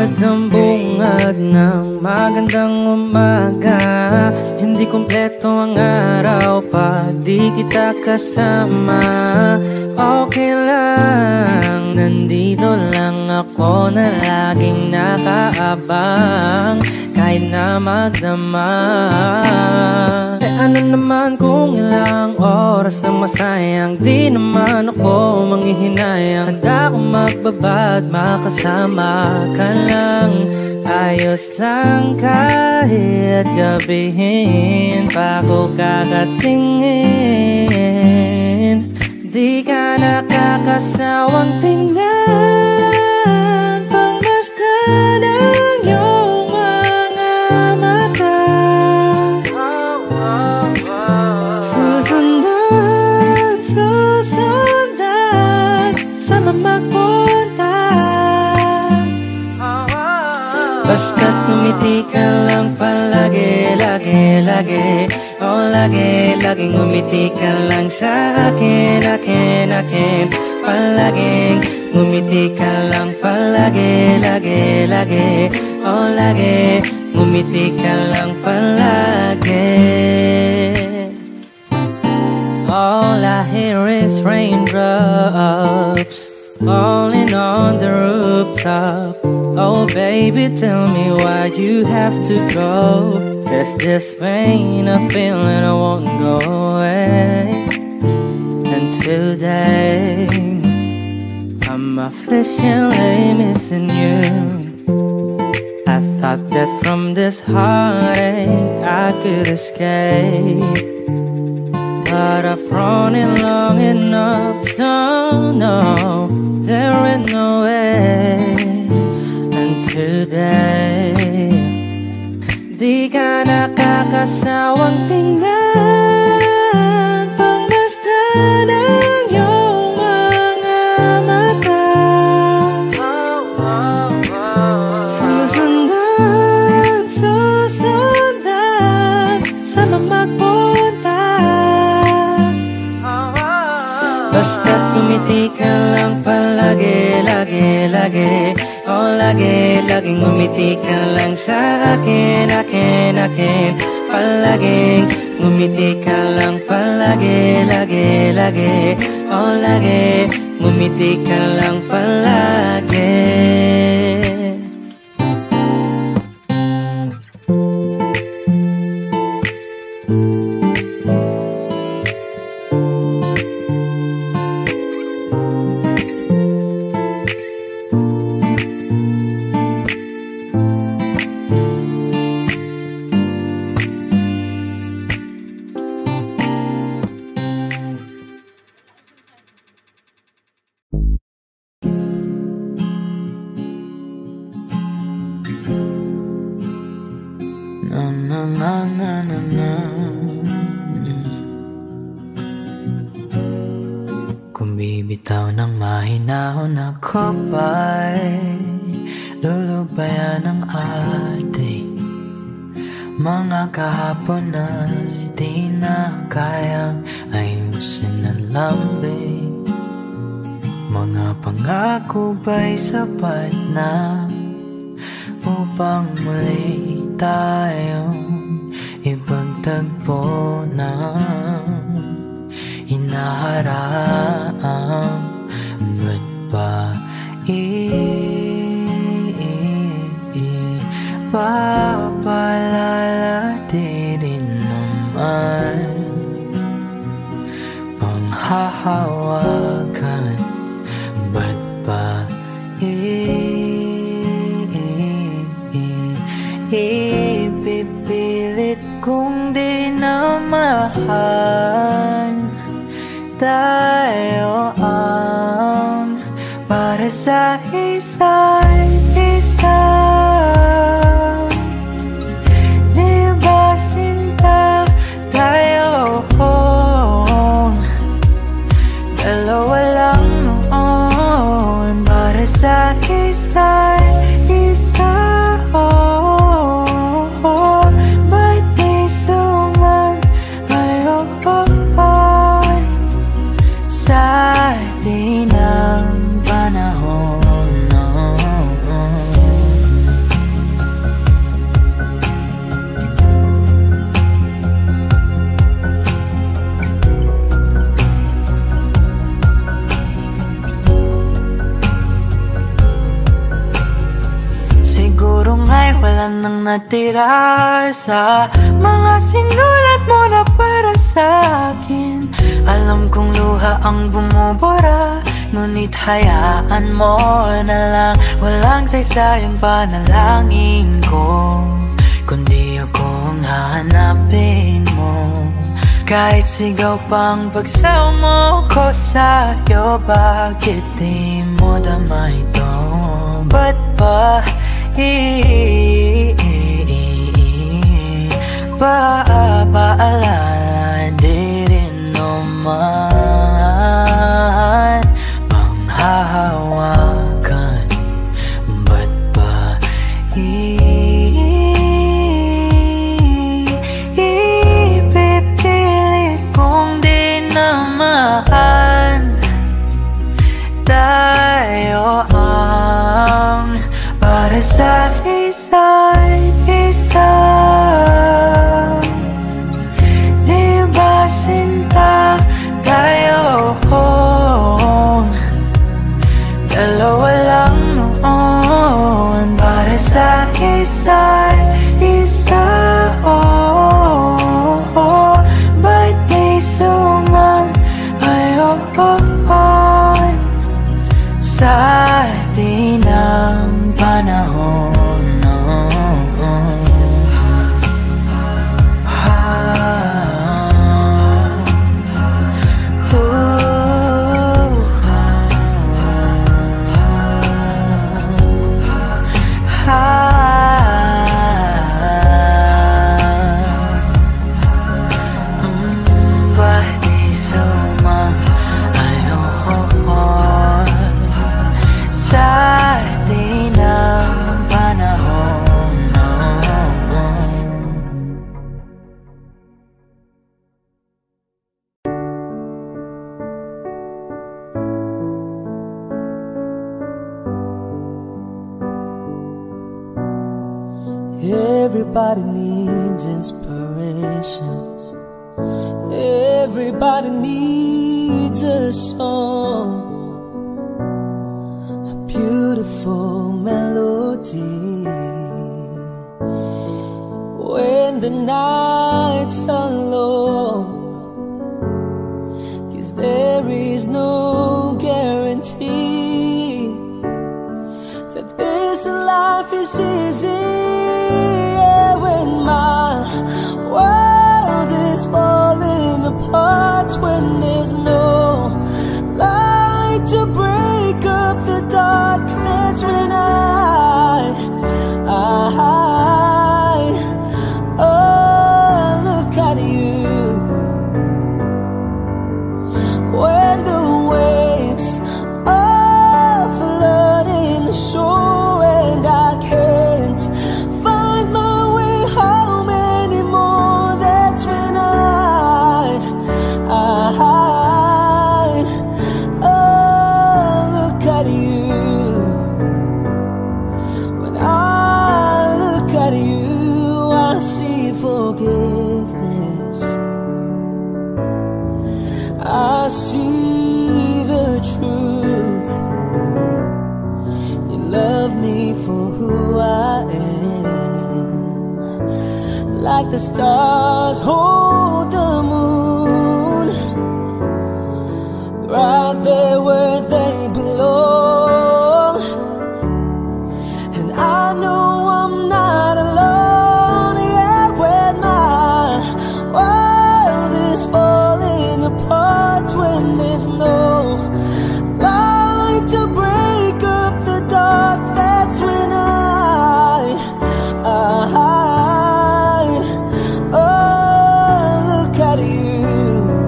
Tulad ng bungad ng magandang umaga, hindi kumpleto ang araw pag di kita kasama. Okay lang, nandito lang ako na laging nakaabang kahit na magdama. Ano naman kung ilang oras ang masayang, di naman ako manghihinayang. Handa akong magbabad, makasama ka lang. Ayos lang kahit gabihin pa ko kakatingin. Di ka nakakasawang tingnan, pangmasdan ang iyong mga mata. Susundan, susundan, sama magpunta. Basta't ngumiti ka lang palagi, lagi, lagi. Oh, lagi, laging ngumiti ka lang sa akin, akin, akin. Palaging ngumiti ka lang palagi, lagi, lagi. Oh, lagi, ngumiti ka lang palagi. All I hear is raindrops falling on the rooftop. Oh baby, tell me why you have to go. There's this pain, a feeling I won't go away. And today I'm officially missing you. I thought that from this heartache I could escape, but I've run it long enough to know there ain't no way. And today, di ka nakakasawang tingnan, pangmasdan ang iyong mga mata. Susundan, susundan, sama magpunta. Basta't ngumiti ka lang palagi, lagi, lagi. Oh, lagi, laging ngumiti ka lang sa akin, akin, akin. Palaging ngumiti ka lang palagi, lagi, lagi. Oh, lagi, ngumiti ka lang palagi. Kung bibitaw ng mahinahon ako ba'y lulubayan ng ating mga kahapon na di na kayang ayusin ng lambing. Mga pangako ba'y sapat na upang muli tayong ipagtagpo ng hinaharap? Ba't ba papalalatin naman panghahawakan? Ba't ba ipipilit kong di na mahal? Tayo ang para sa isa't isa. Di ba sinta tayo? Dalawa lang noon para sa isa't isa. Ba't di suman ngayon sa atin ang panahon? No? natira sa mga sinulat mo na para sa akin. Alam kong luha ang bumubura, ngunit hayaan mo na lang. Walang saysayang panalangin ko, kundi ako ang hahanapin mo. Kahit sigaw pang pagsaw mo ko sa'yo, bakit di mo dama ito? Ba't ba paalala di rin naman panghahawakan? Ba't ba ipipilit kong di naman tayo ang para sa isa't isa? Di ba sinta tayo? Dalawa lang noon para sa isa't isa. Ba't di sumayon sa di ng panahon? Everybody needs inspiration. Everybody needs a song, a beautiful melody. When the nights are long, 'cause there is no guarantee that this life is easy. When my world is falling apart, when there's no light to break up the dark, that's when oh, look at you. When the waves are flooding the shore and I can't find my way home anymore, that's when oh, look at you. When I look at you, I see forgiveness. I see the truth. You love me for who I am, like the stars hold the moon, right there where they belong. And I know I'm not alone, yeah, when my world is falling apart, when there's no light to break up the dark, that's when oh, look at you.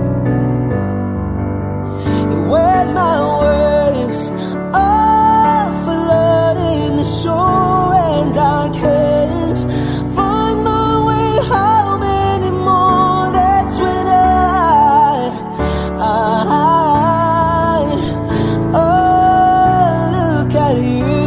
When my waves are flooding the shore and I can't find my way home anymore, that's when oh, look at you.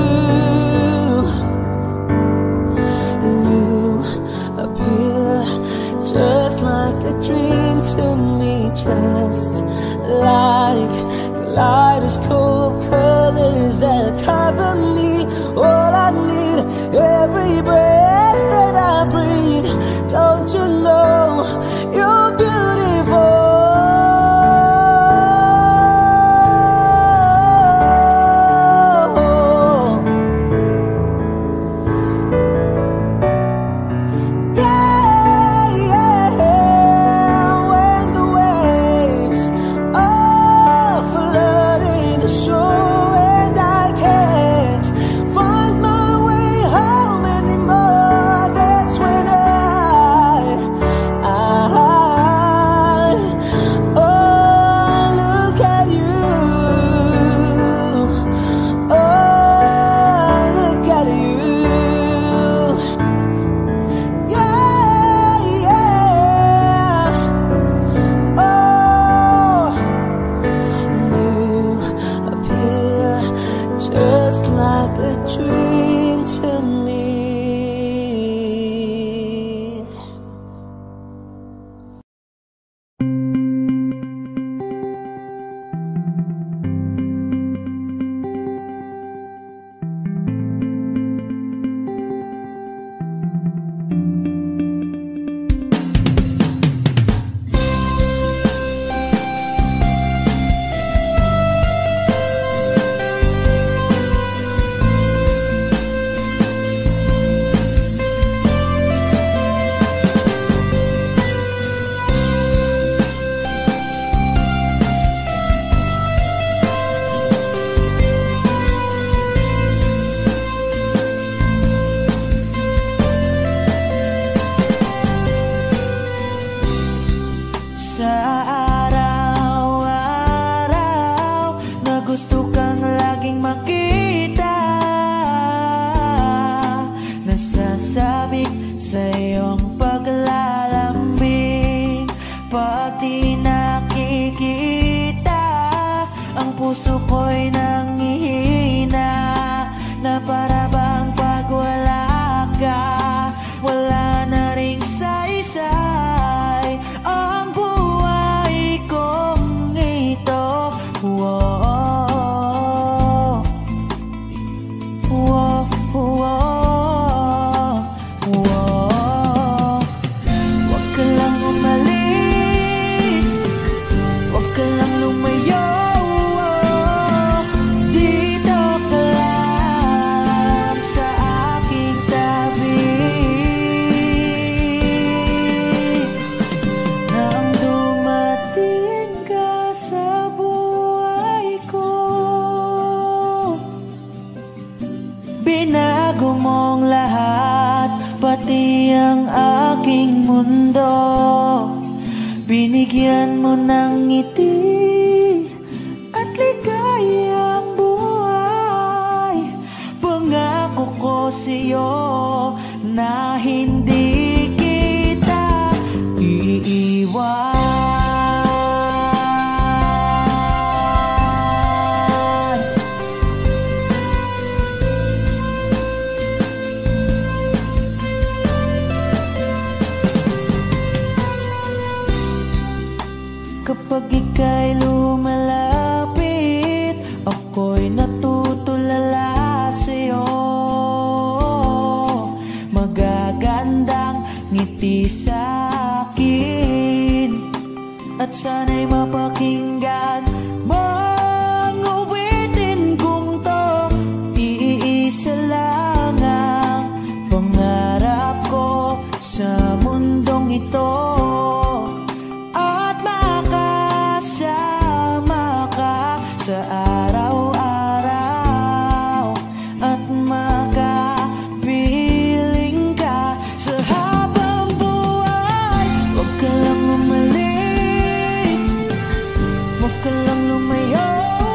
And you appear just like a dream to me, just like kaleidoscope colors that cover me. All I need, every breath that I breathe. Don't you know you're beautiful? Just like a dream to me. Gusto kang laging makita, nasasabik sa iyong paglalambing. Pag di nakikita, ang puso ko'y nangihina, na para bang pag wala ka, wala na ring saysay ang buhay kong ito. Whoa. Binago mong lahat, pati ang aking mundo. Binigyan mo ng ngiti at ligayang buhay. Pangako ko sa'yo na hindi kita iiwan. Kapag ika'y lumalapit, ako'y natutulala sa'yo. Magagandang ngiti sa'kin, at sana'y mapakinggan mga awitin kong to. Iisa lang ang pangarap ko sa mundong ito, sa araw-araw, at makapiling ka sa habang buhay. Huwag ka lang umalis, huwag ka lang lumayo,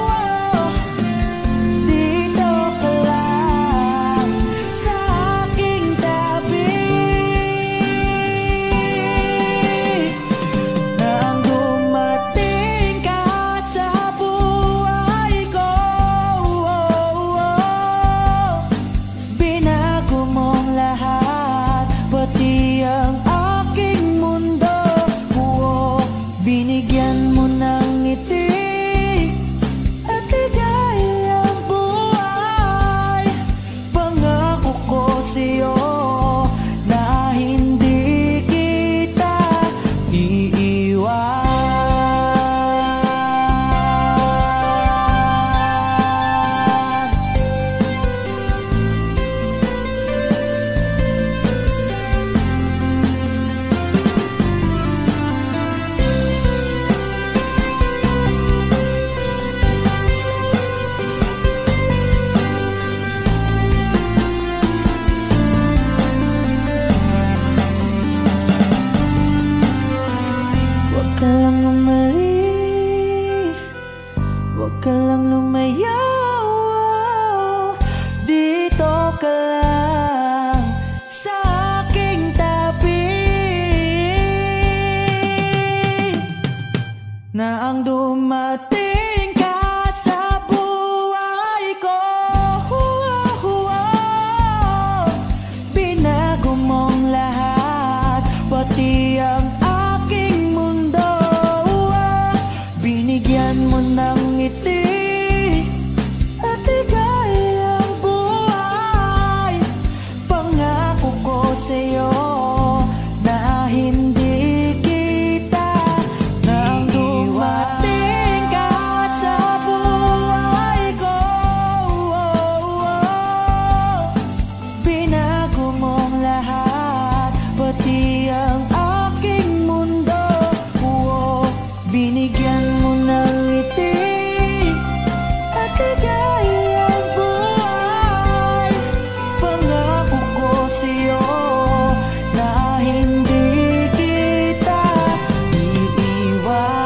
dito ka lang sa aking tabi. Nang dumating ka sa pati ang aking mundo, binigyan mo ng ngiti na ang dumating ka sa buhay ko. Binago mong lahat, pati ang aking mundo. Binigyan mo ng ngiti at ligayang buhay. Pangako ko sa'yo na hindi kita nang dumating ka sa buhay ko. Binago mong lahat, pati ang aking mundo. Binigyan mo ng ngiti at ligayang buhay. Pangako ko sa'yo na hindi kita iiwan.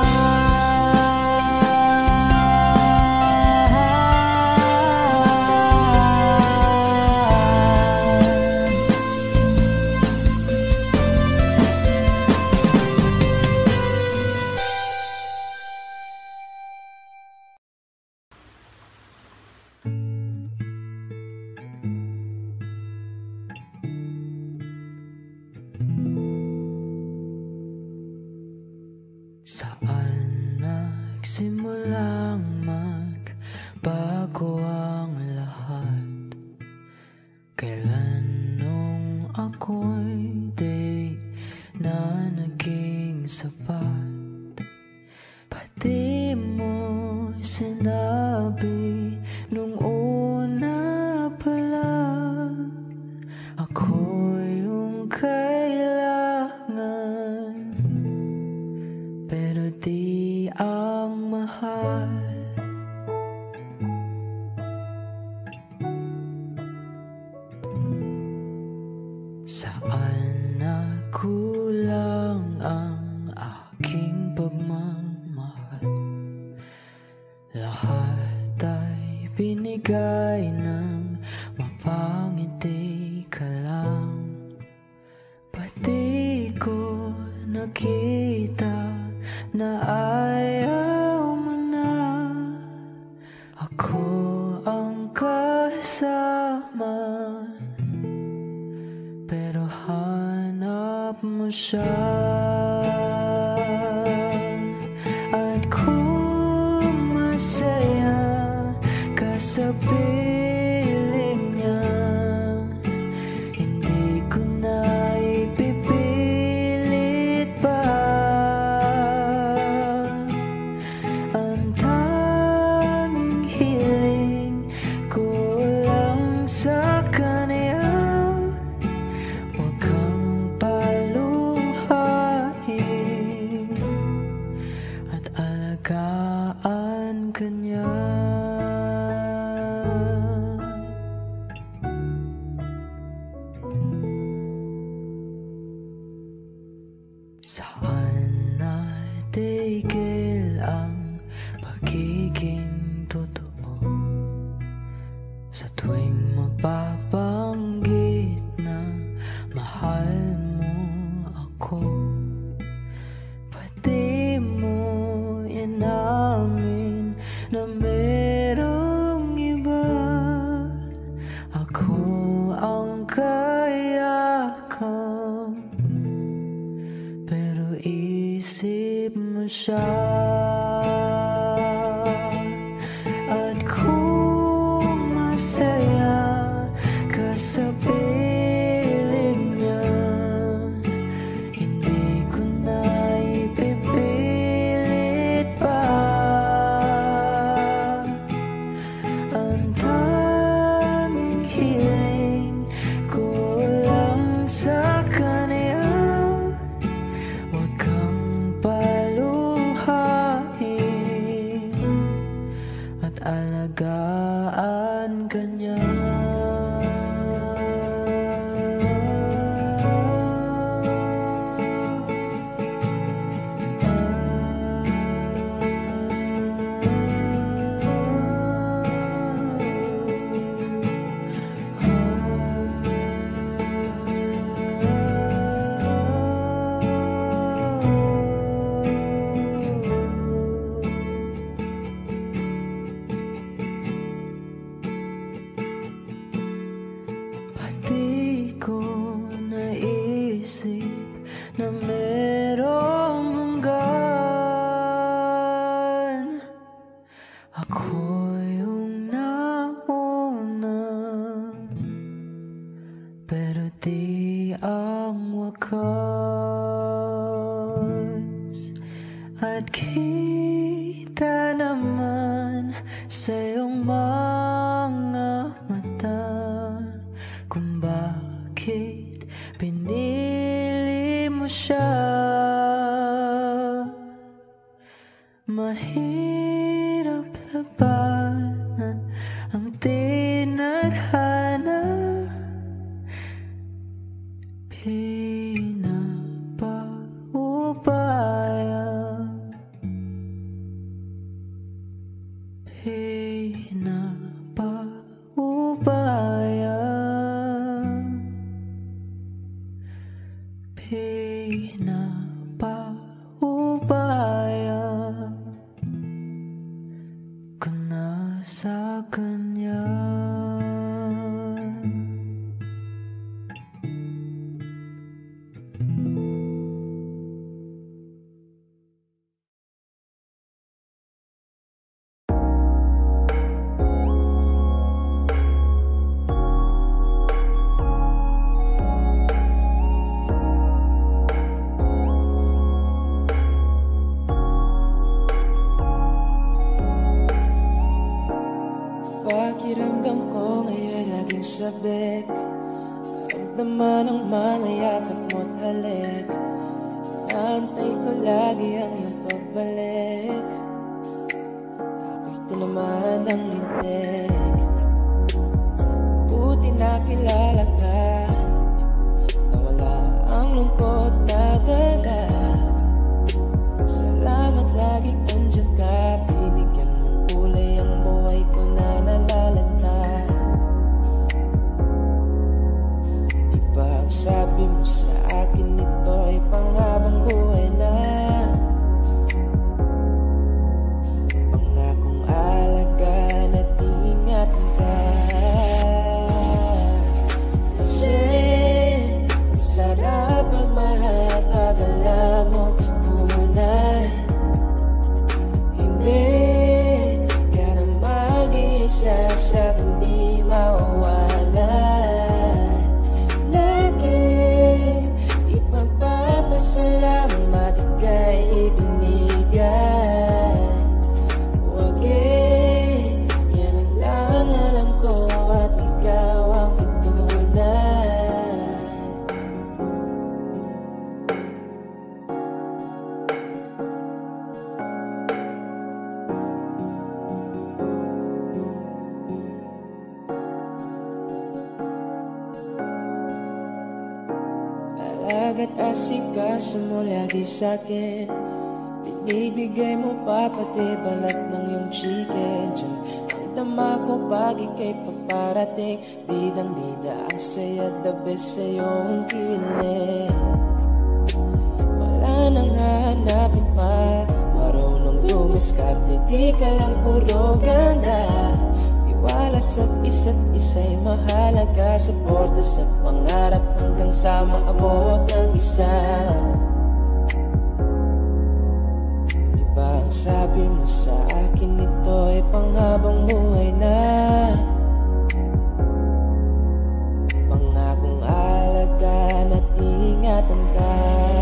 Saan nagsimulang magbago ang lahat? Kailan nung ako'y di na naging sapat? Pati mo sinabi nung una pa lang, ako yung kailangan, pero di ang mahal. Saan nakulang ang aking pagmamahal? Lahat ay binigay ng mapangiti ka lang. Pati ko nakita na ayaw mo na. Ako ang kasama, pero hanap mo siya. At kung masaya ka sa piling niya, hindi ko na ipipilit pa. Ang tanging hiling ko lang sa kanya, huwag kang paluhain at alagaan ka niya. Saan natigil ang pagiging totoo? Sa tuwing mapabanggit na mahal mo ako, pati mo inamin na merong iba. Ako ang kayakap, pero isip mo siya. At kung masaya ka sa piling niya, hindi ko na ipipilit pa. Ang tanging hiling ko lang sa kanya, huwag kang paluhain at alagaan ka niya. sa iyong mga mata, kung bakit pinili mo siya. Mahirap labanan ang tinadhana, pinapaubaya, pinapaubaya, pinapaubaya ko na sa kanya. Pakiramdam ko ngayon laging sabik, ramdaman ang mga yakap mo't halik. Naantay ko lagi ang iyong pagbalik, ako'y tinamaan ng lintik. Buti nakilala ka, nawala ang lungkot na dala. Salamat laging andyan ka, binigyan mong kulay ang buhay ko na nalalanta. Di ba ang sabi mo sa akin ito ay panghabang buhay na? Pangakong alagaan at ingatan ka. Kasi ang sarap magmahal pag alam mo tunay. Hindi ka na mag-iisa sa hindi mawawala. Lagi ipagpapasalamat ika'y ibinigay. Huwag yan ang lang alam ko at ikaw ang tunay. Alaga't asikaso mo lagi sa'kin, binibigay mo pa pati balat ng iyong chicken. Diyan ang dama ko pag ika'y paparating, bidang-bida ang saya, the best sa iyong kilig. Wala nang hahanapin pa, marunong dumiskarte, di ka lang puro ganda. Tiwala sa isa't isa'y mahalaga, suporta sa pangarap hanggang sa maabot ng isa. Diba ang sabi mo sa akin ito ay panghabang buhay na? Pangakong alagaan at ingatan ka.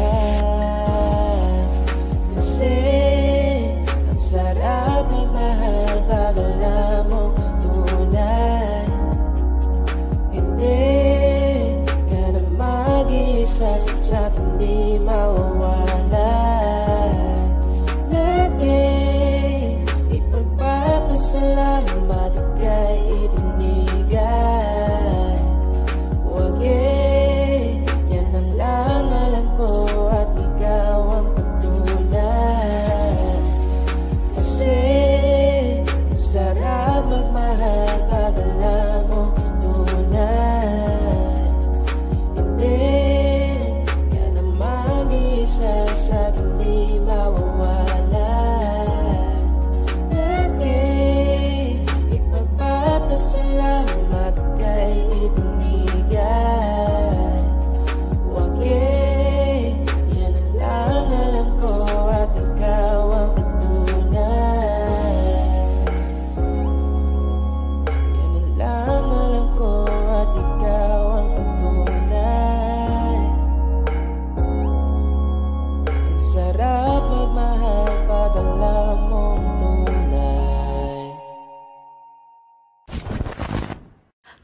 Kasi ang sarap magmahal pag alam mo tunay. Hindi ka na mag-iisa sa hindi mawawala. Lagi ipagpapasalamat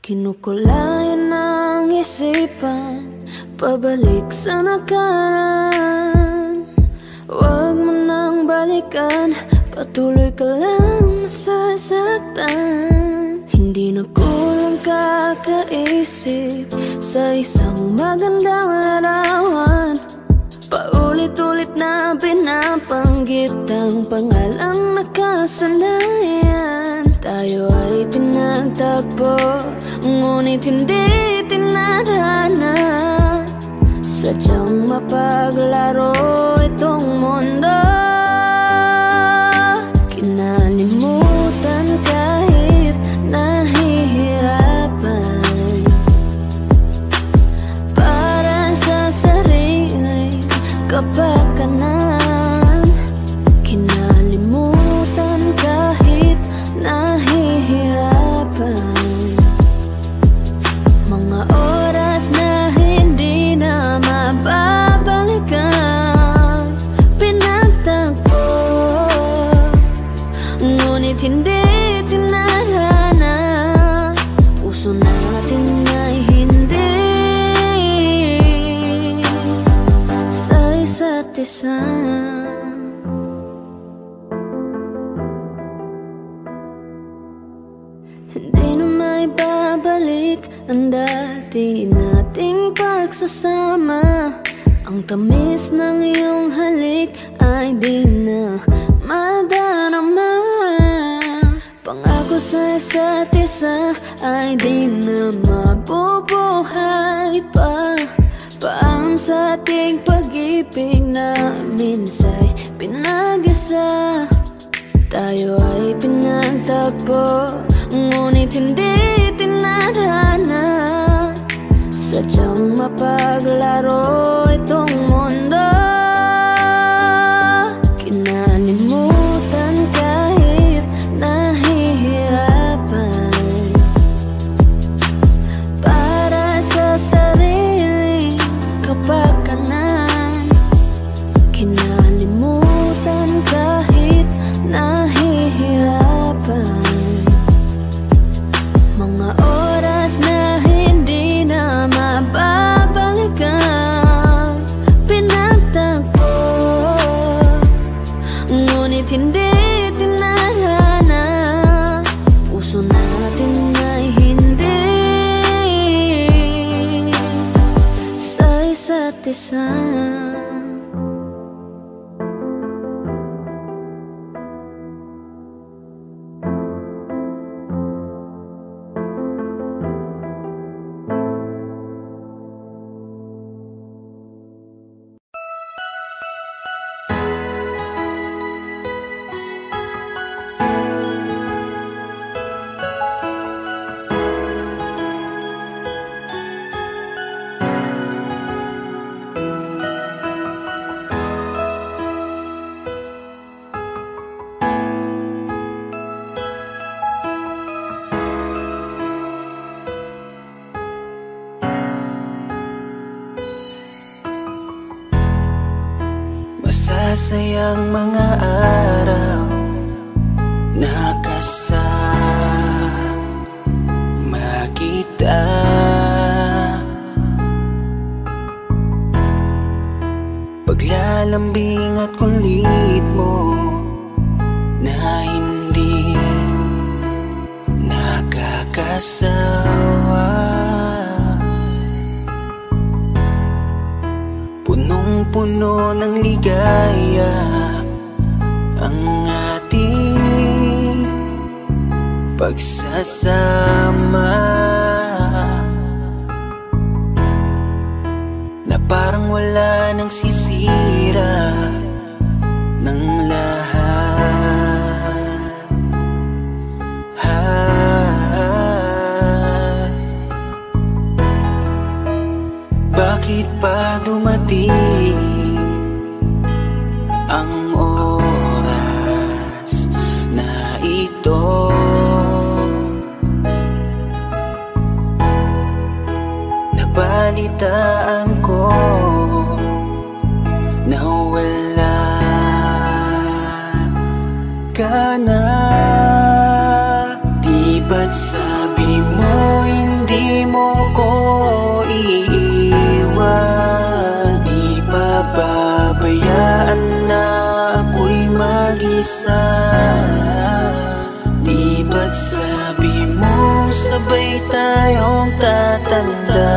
Kinukulayan ang isipan, pabalik sa nakaraan. Huwag mo nang balikan, patuloy ka lang masasaktan. Hindi na kulang kakaisip sa isang magandang larawan. Paulit-ulit na pinapanggit ang pangalang nakasanayan. Tayo ay pinagtagpo, ngunit hindi tinarana. Sadyang mapaglaro itong mundo. Kinalimutan kahit nahihirapan, para sa sarili kapakanan. Kinalimutan kahit nahihirapan, mga oras na hindi na mababalikan. Pinagtagpo, ngunit hindi tinarana. Puso natin ay hindi sa isa't isa. Hindi na may babalik ang dati nating pagsasama. Ang tamis ng iyong halik ay di na madarama. Pangako sa isa't isa ay di na mabubuhay pa. Paalam sa ating pag-ibig na minsa'y pinag-isa. Tayo ay pinagtagpo, ngunit hindi tinarana. Sadyang mapaglaro itong mundo. Kinalimutan kahit nahihirapan, para sa sarili kapakanan. Kinalimutan kahit nahihirapan, mga oras na hindi na mababalikan. Pinagtagpo, ngunit hindi tinarana. Puso natin ay hindi sa isa't isa. Masasayang mga araw na kasama kita. Paglalambing at kulit mo na hindi nakakasawa. Punong-puno ng ligaya ang ating pagsasama, na parang wala nang sisira ng lahat. Bakit pa dumating ang oras na ito? Nabalitaan ko na wala ka na. Di ba't sabi mo hindi hindi mo ko iiwan, di pababayaan na ako'y mag-isa. Di ba't sabi mo sabay tayong tatanda?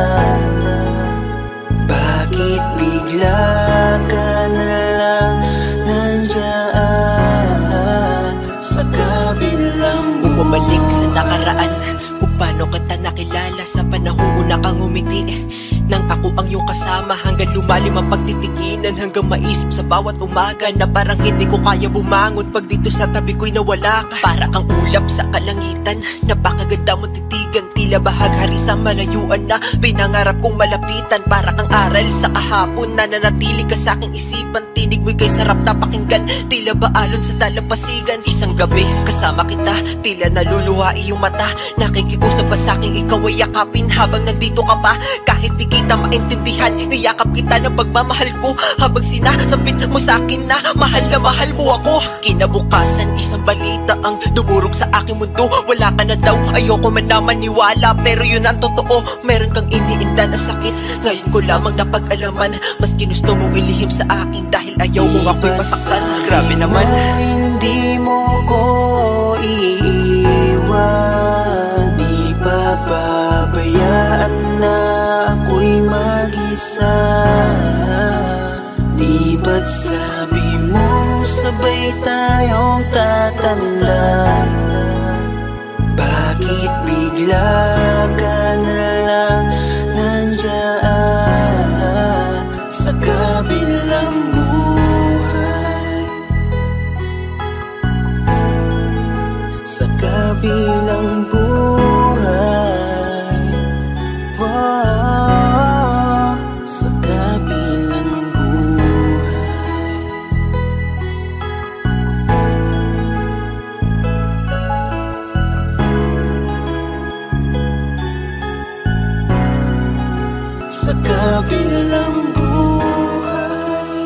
Bakit bigla ka na lang nandyan sa kabilang buhay? Bumalik sa nakaraan, kung paano kita nakilala sa panahong una kang umiti. Nang ako ang iyong kasama, hanggang lumalim ang pagtitiginan, hanggang maisip sa bawat umaga na parang hindi ko kaya bumangon pag dito sa tabi ko'y nawala ka. Para kang ulap sa kalangitan, napakaganda mong titigan, tila bahaghari sa malayuan na pinangarap kong malapitan. Para kang aral sa kahapon na nanatili ka sa aking isipan, tinig mo'y kay sarap na pakinggan, tila ba alon sa dalampasigan. Isang gabi kasama kita, tila naluluha iyong mata, nakikiusap ka sa aking ikaw ay yakapin habang nandito ka pa. Kahit di kita maintindihan, niyakap kita ng pagmamahal ko, habang sinasabit mo sa akin na mahal mo ako. Kinabukasan isang balita ang dumurog sa aking mundo, wala ka na daw, ayoko man na maniwala, pero yun ang totoo. Meron kang iniinda na sakit, ngayon ko lamang napag-alaman, mas ginusto mong ilihim sa akin dahil ayaw mo ako'y masaktan. Grabe naman. Hindi mo ko iiwan, di pababayaan na ako'y mag-isa. Di ba't sabi mo sabay tayong tatanda? Bakit bigla ka na lang nandyan sa kabilang buhay? Sa kabilang buhay, wow, sa kabilang buhay. Sa kabilang buhay.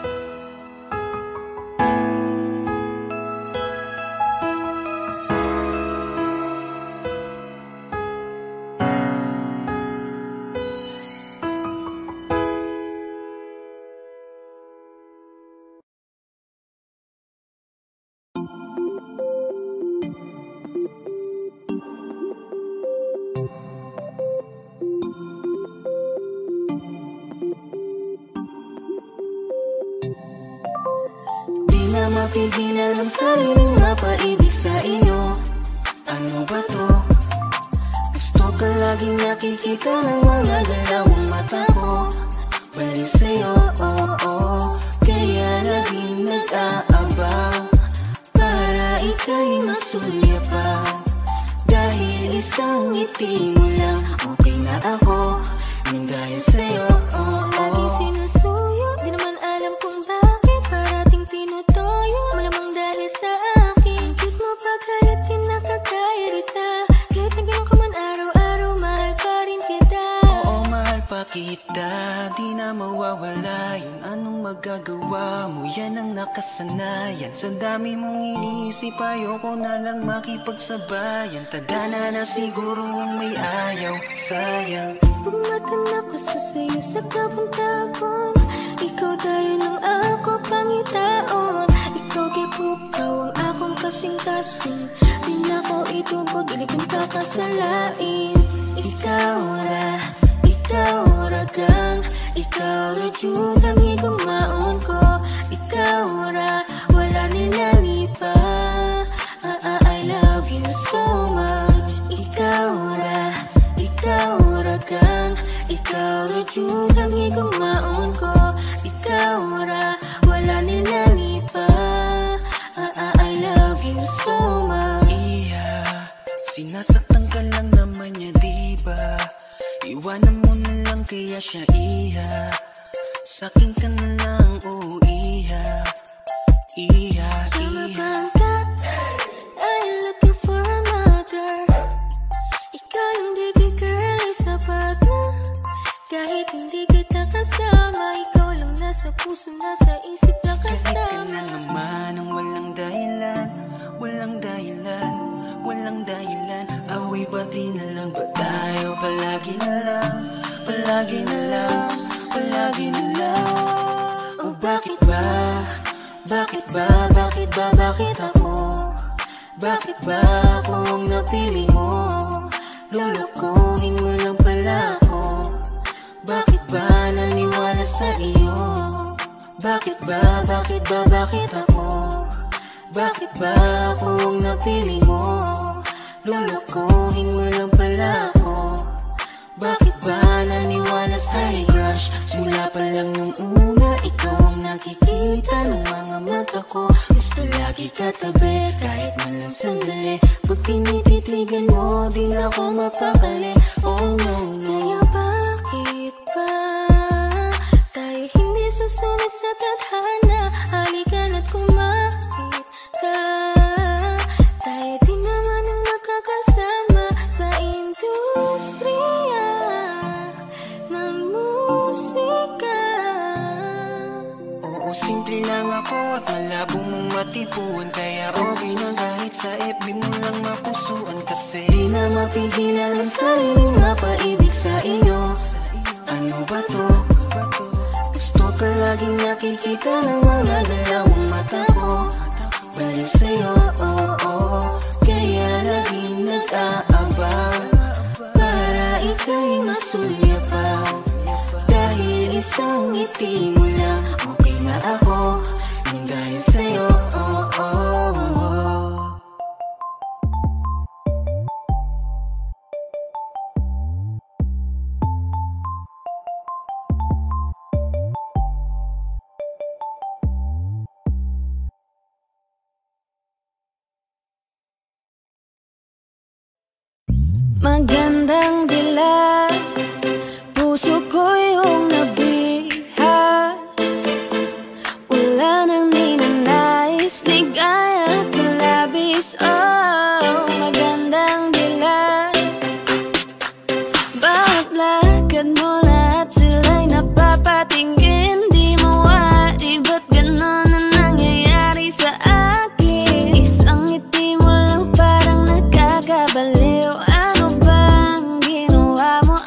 Na mapigilan ang sariling mapaibig sa iyo. Ano ba to? Gusto ka laging nakikita ng mga galawang mata ko. Balik sa'yo, kaya laging nag-aabang para ika'y masulyapan. Dahil isang ngiti mo lang, okay na ako nang dahil sa'yo. Laging sinusuyo, di naman alam kung bakit parating tinutoyo. Malamang dahil sa akin, cute mo pagkalit pinakakairita. Kahit nagano'n ka man araw-araw, mahal pa rin kita. Oo, mahal pa kita, di na mawawala yun. Anong magagawa mo, yan ang nakasanayan. Sa dami mong iniisip, ayoko na lang makipagsabayan. Tadhana na siguro ang may ayaw, sayang. Pumatan ako sa sayo sa kabantagon, ikaw tayo ng ako pangitaon. Ikaw kipukaw ang akong kasing-kasing, di na ko itubog, ili kong kakasalain. Ikaw ra kang, ikaw ra jud ang igumaon ko. Ikaw ra, wala nilani pa. I love you so much. Ikaw ra kang, ikaw ra jud ang igumaon ko. Ikaw ra, wala nilani pa. I love you so much. Yeah, sinasaktan ka lang naman niya, diba? Iwanan mo na lang kaya siya, iya. Sakin ka na lang, oh iya. Tama bang ka? I'm looking for another. Ikaw yung baby girl, ay sapat na. Kahit hindi kita kasama, ikaw lang nasa puso, nasa isip lang Kahit ka kasama. na naman ang walang dahilan, walang dahilan, walang walang dahilan. Away ba di na lang ba tayo? Palagi na lang, palagi na lang, palagi na lang. O bakit ba? Bakit ba? Bakit ba? Bakit ako? Bakit ba ako ang napili mo? Lulukuhin mo lang pala ako. Bakit ba naniwala sa iyo? Bakit ba? Bakit ba? Bakit ako? Bakit ba ako ang napili mo? Lulukuhin mo lang pala ako. Bakit ba naniwala sa'yo, crush? Simula pa lang nung una, ikaw ang nakikita ng mga mata ko. Gusto lagi katabi, kahit man lang sandali. Pag pinititigan mo, di na ako mapakali. Oh no, no. Kaya bakit ba tayo hindi susunod sa tadhana? Halika na't kumapit ka. Tayo di naman ang makakasama sa industriya ng musika. Oo, simple lang ako at malabo mong matipuan. Kaya okay na kahit sa FB mo lang mapusuan. Kasi Di na mapigilan ang sariling mapaibig sa iyo. Ano ba to? Gusto ka laging nakikita ng mga dalawang mata ko. Balik sa'yo, kaya laging nag-aabang para ika'y masulyapang. Dahil isang ngiti mo lang, okay na ako nang dahil sa'yo, Magandang dilag, puso ko yung nabiha. Wala nang ninanais, ligaya ka labis. Oh, magandang dilag, bawat lakad mo lahat sila'y napapatingin. Di mawari, ba't ganon ang nangyayari sa akin? Isang ngiti mo lang parang nakakabaliw. Ano bang ginawa mo?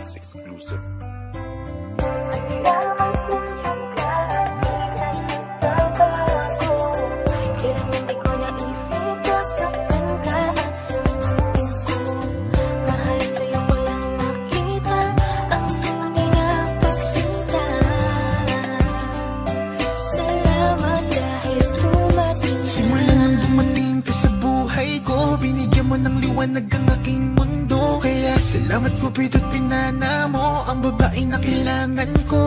Beats exclusive. Ng liwanag ang aking mundo, kaya salamat Cupido't pinana mo ang babae na kailangan ko.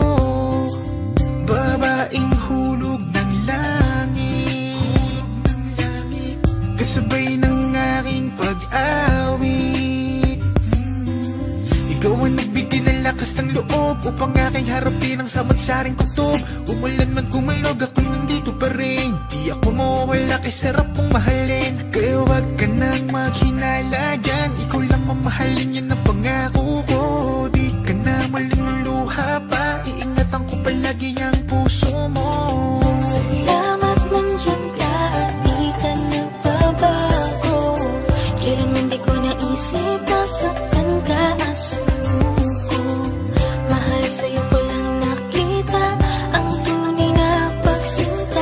Babaeng hulog ng langit, kasabay ng aking pag-awit. Ikaw ang nagbigay ng lakas ng loob upang aking harapin ang samot-saring kutob. Umulan man kumalog, ako'y nandito pa rin. Di ako mawawala kay sarap mong mahalin. Kaya wag ka nang maghinala dyan, ikaw lang mamahalin, yan ang pangako ko. Di ka na malululuha pa, iingatan ko palagi ang puso mo. Salamat nandyan ka at di ka nagbabago. Kailanman di ko naisip nasaktan ka at sumuko. Mahal sa'yo ko lang nakita ang tunay na pagsinta.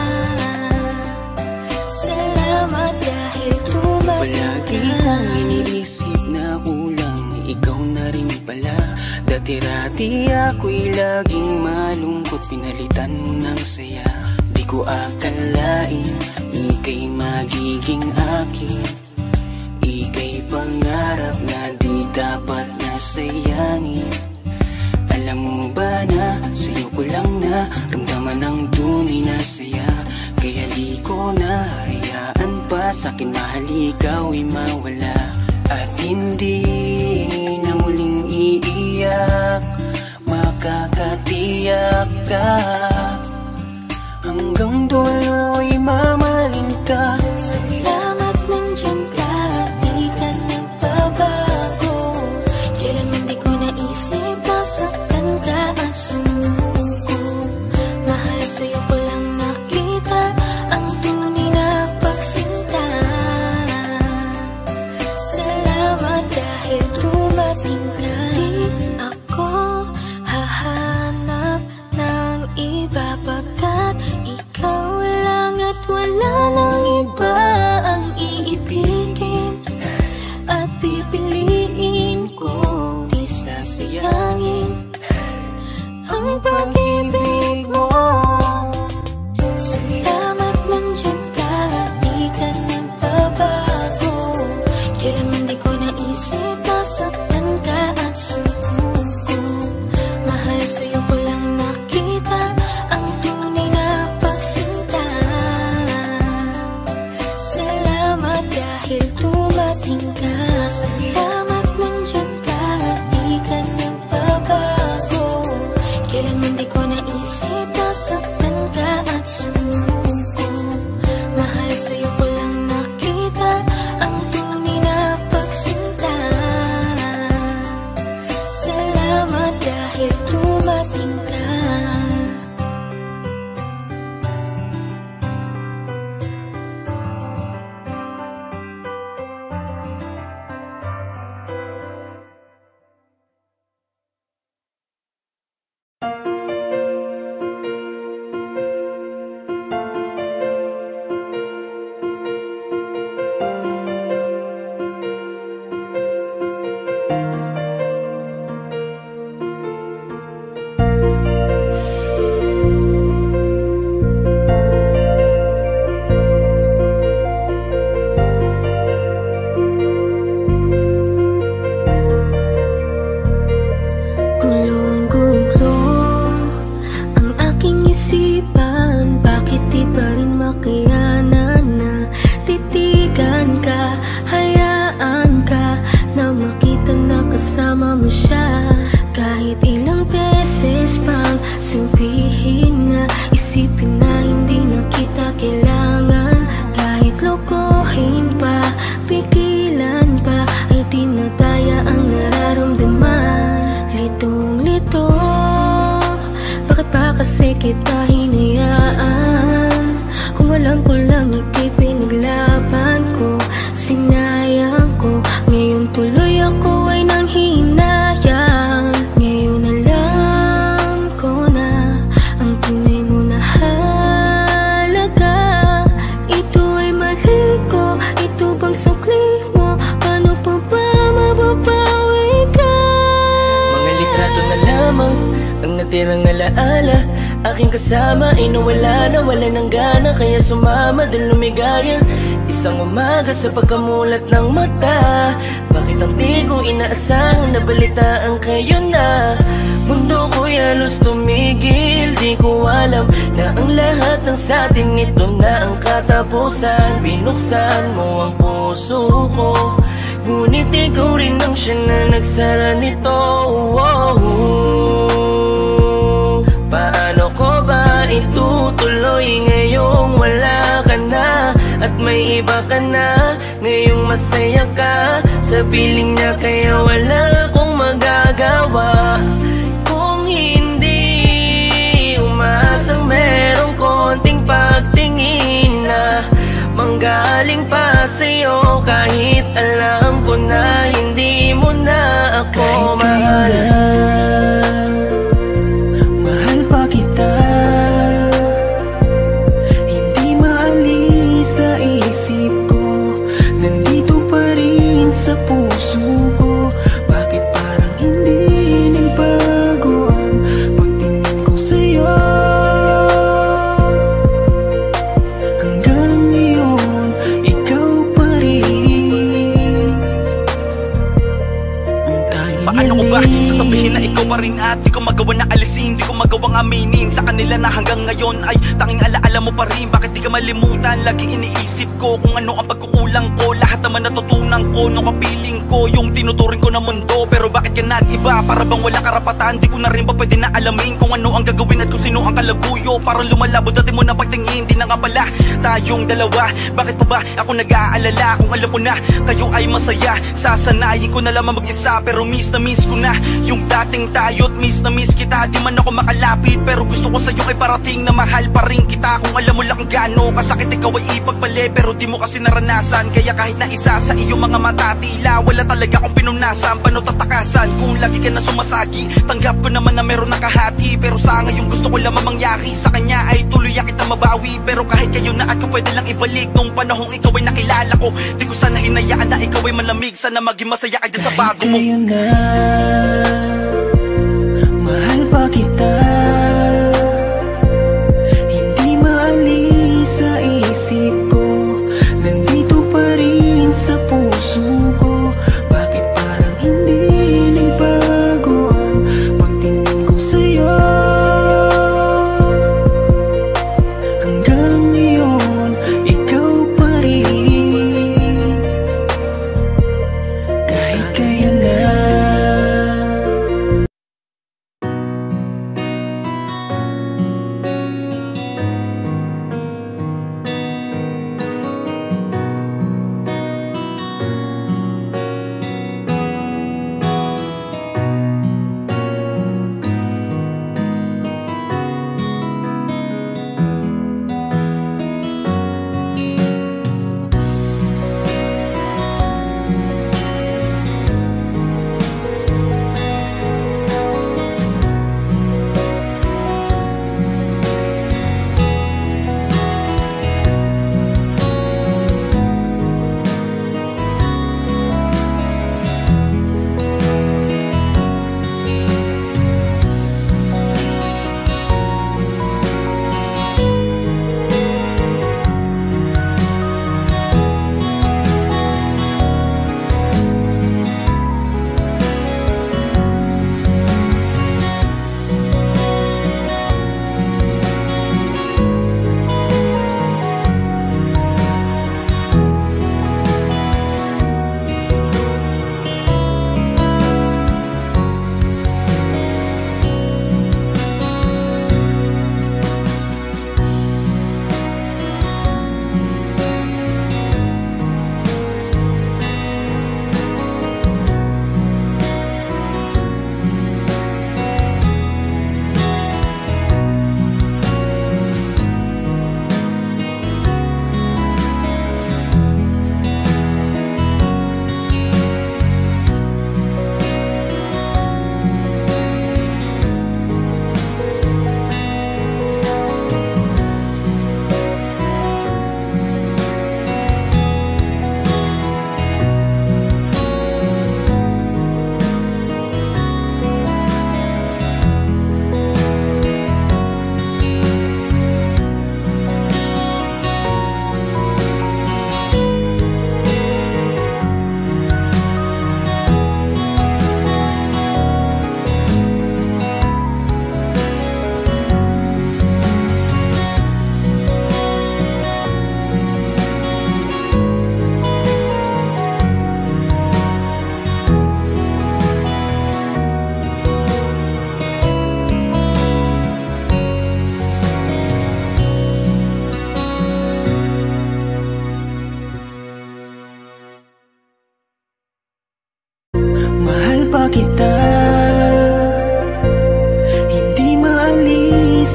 Salamat dahil palagi kong iniisip na kulang ikaw na rin pala. Dati-rati ako'y laging malungkot, pinalitan mo ng saya. Di ko akalain ika'y magiging akin. Ika'y pangarap na di dapat nasayangin. Alam mo ba na sa'yo ko lang na ramdaman ang tunay na saya. Kaya di ko na hayaan pa sa'kin mahal ikaw'y mawala. At hindi na muling iiyak, makakatiyak ka. Hanggang dulo'y mamahalin ka. Salamat nandyan ka at di ka nagbabago. Kailanman di ko naisip nasaktan ka at sumuko. Mahal sa'yo ko lang nakita ang tunay na pagsinta. Salamat dahil dumating ka. Di ako hahanap ng iba pagkat ikaw lang at wala nang iba ang iibigin at pipiliin ko. Di sasayangin ang pag-ibig mo. Salamat nandyan ka at di ka nagbabago. Kailanman di ko naisip nasaktan ka at sumuko. Mahal sa'yo ko lang nakita ang tunay na pagsinta. Salamat dahil dumating ka. Salamat nandyan ka at di ka nagbabago. Kailanman di ko naisip nasaktan ka at sumuko. Mahal sa'yo ko lang nakita ang tunay na pagsinta. Salamat dahil dumating ka. Gulong-gulo ang aking isipan. Bakit di pa rin makayanan na titigan ka? Hayaan ka na makita na kasama mo siya. Kahit ilang beses pang sabihin na isipin na hindi na kita kailangan. Kahit lokohin pa, pigilan pa, ay di na daya ang nararamdaman. Litong-lito, bakit pa kasi kita hinayaan? Kung alam ko lang ika'y pinaglaban ko, sinayang ko. Ngayon tuloy ako ay nanghihinayang. natirang alaala. Aking kasama ay nawala na, wala ng gana, kaya sumama dun lumigaya. Isang umaga sa pagkamulat ng mata, bakit ang di ko inaasahan na balitaan kayo na? Mundo ko'y halos tumigil, di ko alam na ang lahat ng satin ito na ang katapusan. Binuksan mo ang puso ko, ngunit ikaw rin ang siya na nagsara nito. Paano ko ba itutuloy ngayong wala ka na at may iba ka na? Ngayong masaya ka sa piling niya, kaya wala akong magagawa. Kung hindi umasang merong konting pagtingin na manggaling pa sa'yo, kahit alam ko na hindi mo na ako mahal. Mahal pa kita, hindi maalis sa isip ko, nandito pa rin sa puso ko. Bakit parang hindi nagbago ang pagtingin ko sa'yo? Hanggang ngayon, ikaw pa rin ang tanging Paano ko ba sasabihin na ikaw pa rin at di ko magawa na alisin, di ko magawang aminin sa kanila na hanggang ngayon ay tanging alaala mo pa rin. Bakit di ka malimutan? Lagi iniisip ko kung ano ang pagkukulang ko. Lahat naman natutunan ko nung kapiling ko yung tinuturing ko na mundo. Pero bakit ka nag-iba? Para bang wala karapatan? Di ko na rin ba pwede na alamin kung ano ang gagawin at kung sino ang kalaguyo? Parang lumalabo dati mo na pagtingin, di na nga pala tayong dalawa. Bakit pa ba ako nag-aalala kung alam ko na kayo ay masaya? Sasanayin ko na lamang mag-isa, pero miss na miss ko na yung dating tayo't miss na miss kita. Di man ako makalapit, pero gusto ko sa'yo ay parating na mahal pa rin kita. Kung alam mo lang kung gaano kasakit ikaw ay ipagpali, pero di mo kasi naranasan. Kaya kahit na isa sa iyong mga mata, tila wala talaga akong pinunasan. Paano tatakasan kung lagi ka na sumasagi? Tanggap ko naman na meron na kahati, pero sa ngayon gusto ko lamang mangyari sa kanya ay tuluyan kita mabawi. Pero kahit kayo na at ko pwede lang ibalik nung panahong ikaw ay nakilala ko. Di ko sana hinayaan na ikaw ay malamig, sana maging masaya ka dyan sa bago mo. Kayo na, mahal pa kita, hindi maalis sa isip ko, nandito pa rin sa puso ko. Bakit parang hindi nagbago ang pagtingin ko sa'yo? Hanggang ngayon, ikaw pa rin, kahit kayo na.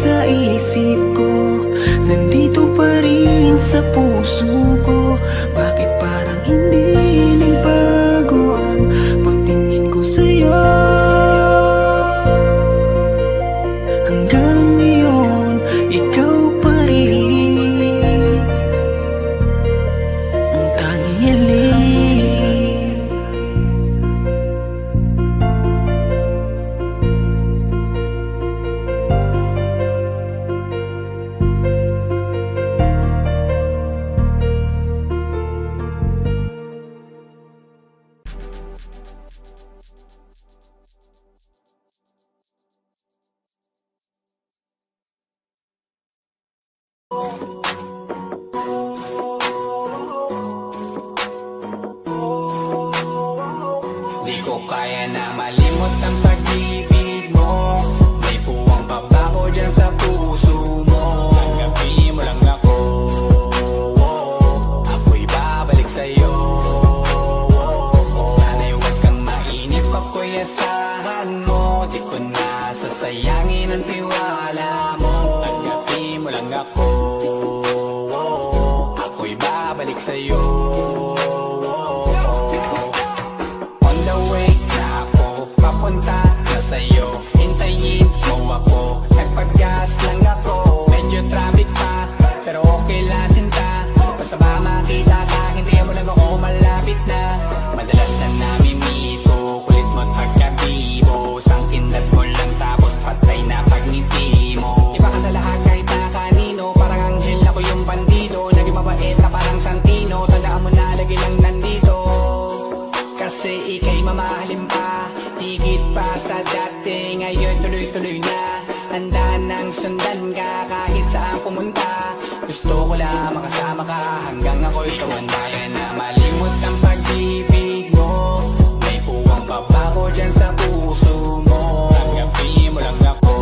sa isip ko, nandito pa rin sa puso ko. Bakit parang hindi nagbago ang pagtingin ko sa'yo? Hanggang ngayon, ikaw pa rin ang tanging hiling. Di ko kaya na malimot ang pag-ibig mo. May puwang pabago dyan sa puso mo. Tanggapin mo lang ako, ako'y babalik sa'yo. Sana'y huwag kang mainip, ako'y asahan mo. Di ko na sasayangin ang tiwala mo. Tanggapin mo lang ako, ako'y babalik sa'yo. Papunta na sa'yo, hintayin mo ako. Nagpag-gas lang ako, medyo traffic pa, pero okay lang sinta. Basta ba makita ka, hintayin mo lang ako, malapit na. Madalas na namimiso, kulit mo't pagkabibo. Sangkindat mo lang tapos patay na pagngiti mo. Iba ka sa lahat kahit na kanino, parang anghel ako yung bandido. Naging mabait na parang Santino, tandaan mo na lagi lang nandito. Kasi ika'y mamahalin pa, higit pa sa dati. Ngayon tuloy-tuloy na, handa nang sundan ka kahit saan pumunta. Gusto ko lang makasama ka hanggang ako'y tumanda. Kaya na malimot ang pag-ibig mo. May puwang pabago dyan sa puso mo. Tanggapin mo lang ako,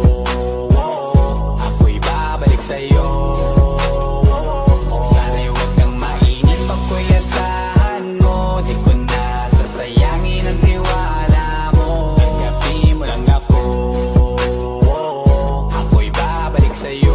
ako'y babalik sa'yo. Sana'y huwag kang mainip, ako'y asahan mo. Di ko na sasayangin ang tiwala mo. Tanggapin mo lang ako, ako'y babalik sa'yo.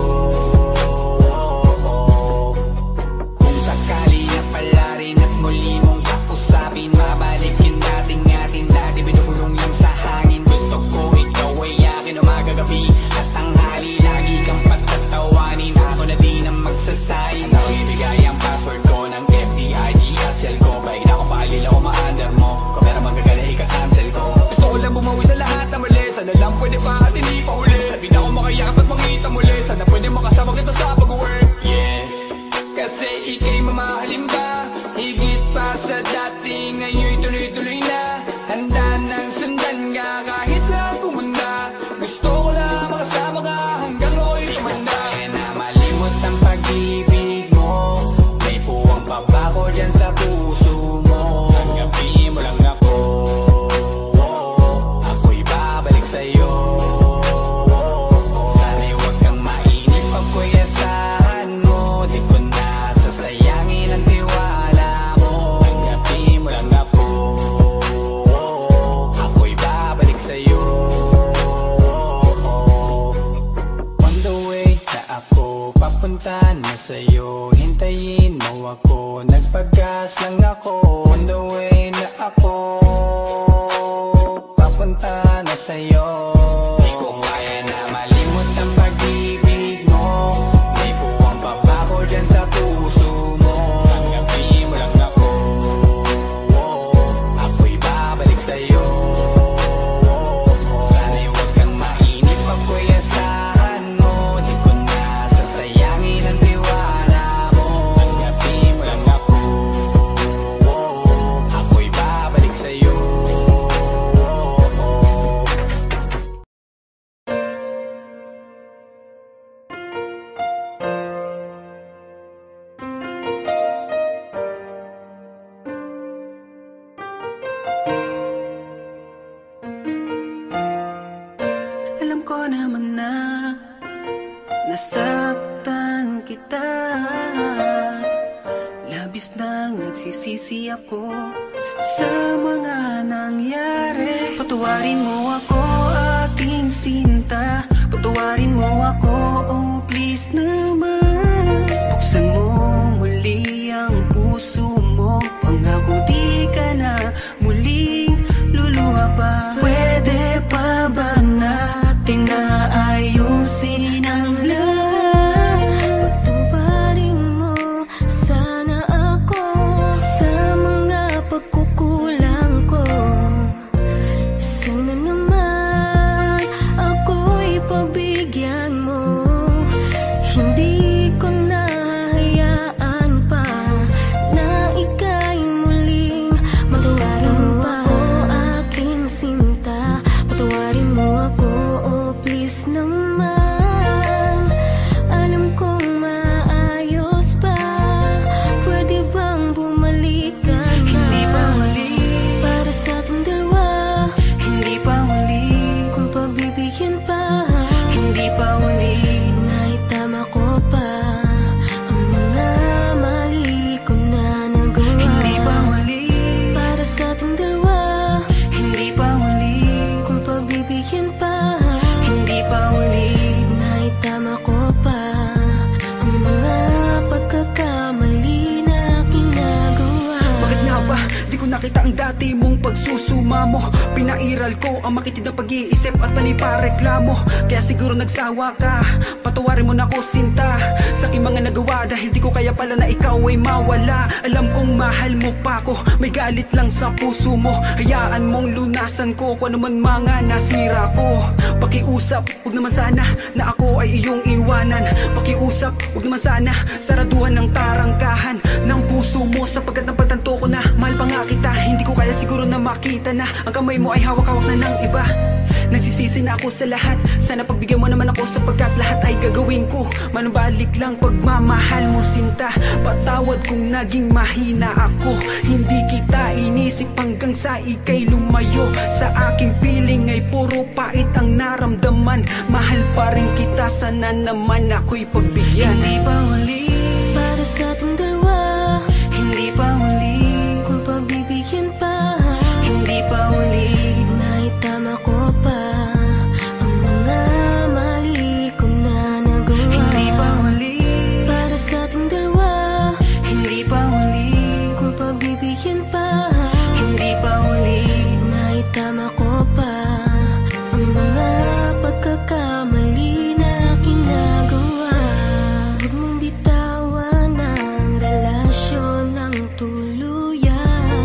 Kung sakali na pala rin at muli mong kausapin, mabalik yung dating atin dati binubulong lang sa hangin. Gusto ko ikaw ay akin umagabi at tanghali, lagi kang pagtatawanin. Ako na din ang magsasayin. Ako ibigay ang password ko ng FBIG at cell ko. Baik na ako paalila o ma-under mo, kung meron magagala ika-cancel ko. Gusto ko lang bumawi sa lahat na mali. Sana lang pwede pa at hindi pa uli. Sabi na ako makayakap at makita muli. Sana pwede makasama kita sa pag-work. Yes, kasi ika'y mamahalin ba, higit pa sa dati. Ngayon'y tuloy-tuloy na, handa nang sundan ka kahit saan pumunta. Gusto ko lang makasama ka hanggang ako'y tumanda. Kaya na malimot ang pag-ibig mo. May puwang pabago dyan sa puso mo. Tanggapin mo lang ako, ako'y babalik sa'yo. Sana'y huwag kang mainip, ako'y asahan mo. Di ko na sasayangin ang tiwala mo. Tanggapin mo lang ako, ako'y babalik sa'yo. On the way na ako, papunta na sa'yo, hintayin mo ako. Nagpag-gas lang ako. On the way na ako, papunta na sa'yo. Di ko kaya na malimot ang pag-ibig mo. May puwang pabago dyan sa puso mo. Tanggapin mo lang ako, ako'y babalik sa'yo. Sana'y huwag kang mainip, ako'y asahan mo. Di ko na sasayangin ang tiwala mo. Tanggapin mo lang ako, ako'y babalik sa'yo. Alam ko naman na nasaktan kita. Labis nang nagsisisi ako sa mga nangyari. Patawarin mo ako, aking sinta. Patawarin mo mo ako, oh please naman. Buksan mo muli ang puso mo, pangako di ka na muling luluha pa. Pwede pa ba natin na ayusin ang lahat? Patuparin mo sana ako sa mga pagkukulang ko. Sana naman ako'y pagbigyan mo. Hindi ko nahahayaan pa na ika'y muling masaktan pa. Aking sinta, patawarin mo ako, oh please naman. Alam kong maayos pa, pwede bang bumalik ka na? Hindi pa huli, Para sa ating dalawa, hindi pa huli, kung pagbibigyan pa, hindi pa huli. naitama ko pa ang mga mali ko na nagawa. Hindi pa huli, Para sa ating dalawa, hindi pa huli, kung pagbibigyan pa, hindi pa huli. naitama ko pa ang mga pagkakamali na ginagawa. Bakit nga ba di ko nakita ang dati mong pagsusuma mo? Pinairal ko ang makitid ng pag-iisip at panipareklamo. Kaya siguro nagsawa ka, patawarin mo na ako sinta sa aking mga nagawa, dahil di ko kaya pala na ikaw ay mawala. Alam kong mahal mo pa ako, may galit lang sa puso mo. Hayaan mong lunasan ko kung ano man mga nasira ko. Pakiusap, huwag naman sana na ako ay iyong iwanan. Pakiusap, huwag naman sana saraduhan ng tarangkahan ng puso mo, sapagkat napagtanto ko na mahal pa nga kita. Hindi ko kaya siguro na makita na ang kamay mo ay hawak-hawak na ng iba. Nagsisisi na ako sa lahat, sana pagbigyan mo naman ako, sapagkat lahat ay gagawin ko. Manubalik lang pagmamahal mo sinta, patawad kung naging mahina ako. Hindi kita inisip hanggang sa ika'y lumayo. Sa aking piling ay puro pait ang naramdaman. Mahal pa rin kita, sana naman ako'y pagbigyan. Hindi pa huli, Para sa ating dalawa, hindi pa huli, kung pagbibigyan pa, hindi pa huli. naitama ko pa ang mga mali ko na nagawa. Hindi pa huli, Para sa ating dalawa, hindi pa huli, kung pagbibigyan pa, hindi pa huli. naitama ko pa ang mga pagkakamali na ginagawa. Huwag mong bitawan ang relasyon ng tuluyan.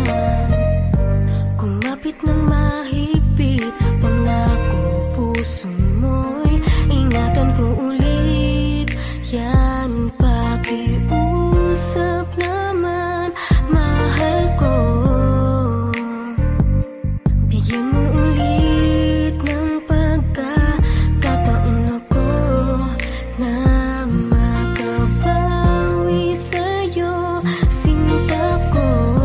Kumapit ng mahigpit, pangako puso mo'y ingatan ko ulit. Yan pakiusap naman, mahal ko. Bigyan mo ulit ng pagkakataon ako na makabawi sa'yo, sinta ko.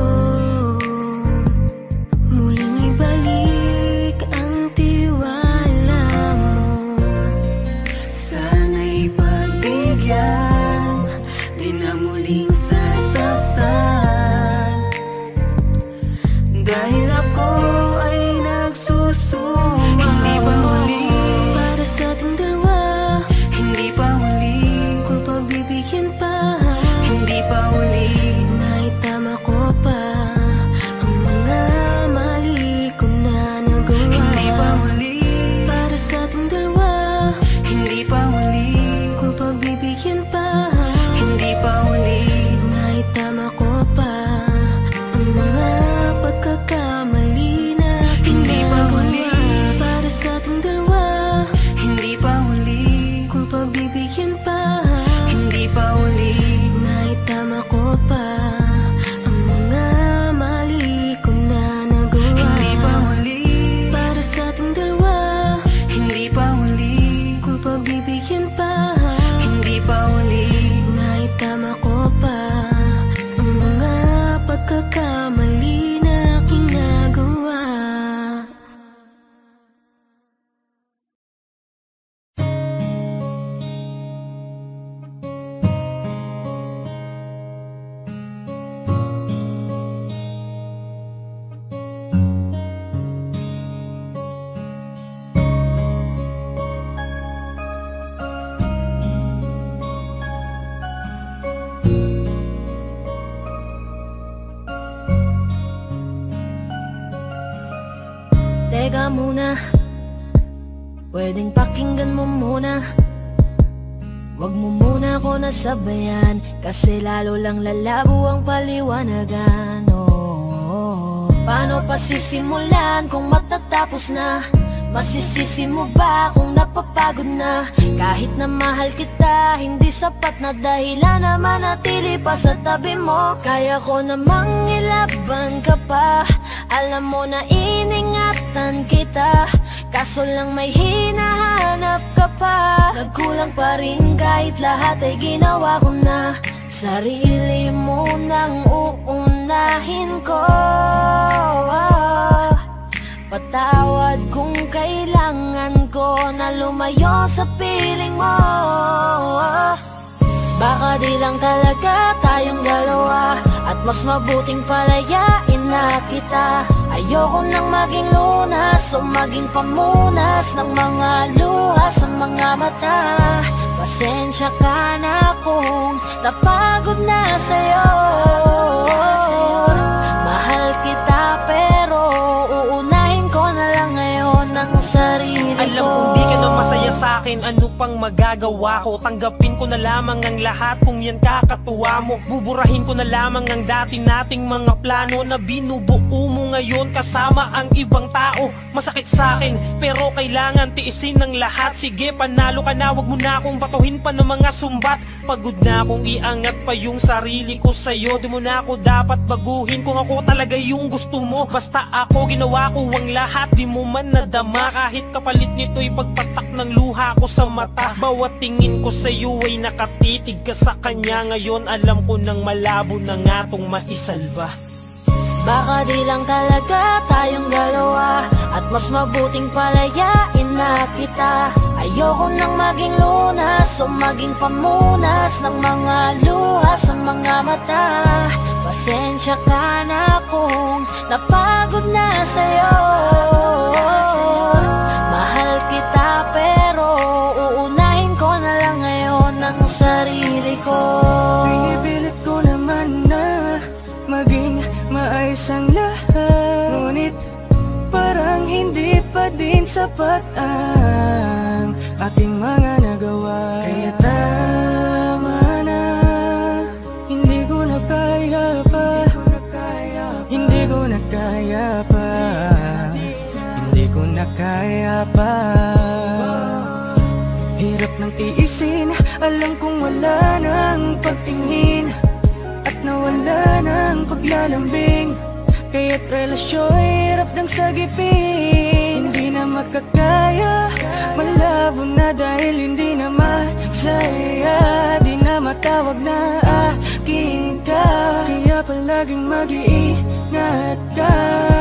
Muling ibalik ang tiwala mo. Sana'y pagbigyan din pwedeng pakinggan mo muna. Wag mo muna ako nasabayan, kasi lalo lang lalabo ang paliwanagan. Paano pa sisimulan kung matatapos na? Masisisi mo ba kung napapagod na? Kahit na mahal kita, hindi sapat na dahilan na manatili pa sa tabi mo. Kaya ko namang ilaban ka pa, alam mo na iningatan kita, kaso lang may hinahanap ka pa. Nagkulang pa rin kahit lahat ay ginawa ko na. Sarili mo nang uunahin ko. Patawad kung kailangan ko na lumayo sa piling mo. Baka di lang talaga tayong dalawa, at mas mabuting palayain na kita. Ayoko nang maging lunas o maging pamunas ng mga luha sa mga mata. Pasensya ka na kung napagod na sa'yo. Mahal kita pero uunahin ko na lang ngayon ang sarili ko. Alam kong di ka na masaya sa'kin, ano pang magagawa ko? Tanggapin ko na lamang ang lahat kung yan kakatuwa mo. Buburahin ko na lamang ang dati nating mga plano na binubuo mo ngayon kasama ang ibang tao. Masakit sa'kin pero kailangan tiisin ng lahat. Sige, panalo ka na, wag mo na akong batuhin pa ng mga sumbat. Pagod na akong iangat pa yung sarili ko sa'yo. Di mo na ako dapat baguhin kung ako talaga yung gusto mo. Basta ako, ginawa ko ang lahat, di mo man nadama. Kahit kapalit nito'y pagpatak ng luha ko sa mata. Bawat tingin ko sa'yo ay nakatitig ka sa kanya. Ngayon alam ko nang malabo na nga tong maisalba. Baka di lang talaga tayong dalawa, at mas mabuting palayain na kita. Ayoko nang maging lunas o maging pamunas ng mga luha sa mga mata. Pasensya ka na kung napagod na sa'yo. Mahal kita pero uunahin ko na lang ngayon ang sarili ko. Pinipilit ko naman na maging maayos ang lahat, ngunit parang hindi pa din sapat ang ating mga nagawa. Kaya tama na, hindi ko na kaya pa, hindi ko na kaya pa, hindi ko na kaya pa. Hirap ng tiisin, alam kong wala nang pagtingin at nawala ng paglalambing. Kaya't relasyo'y hirap ng sagipin. Hindi na makakaya, malabo na dahil hindi na masaya. Di na matawag na akin ka, kaya palaging mag-iingat ka.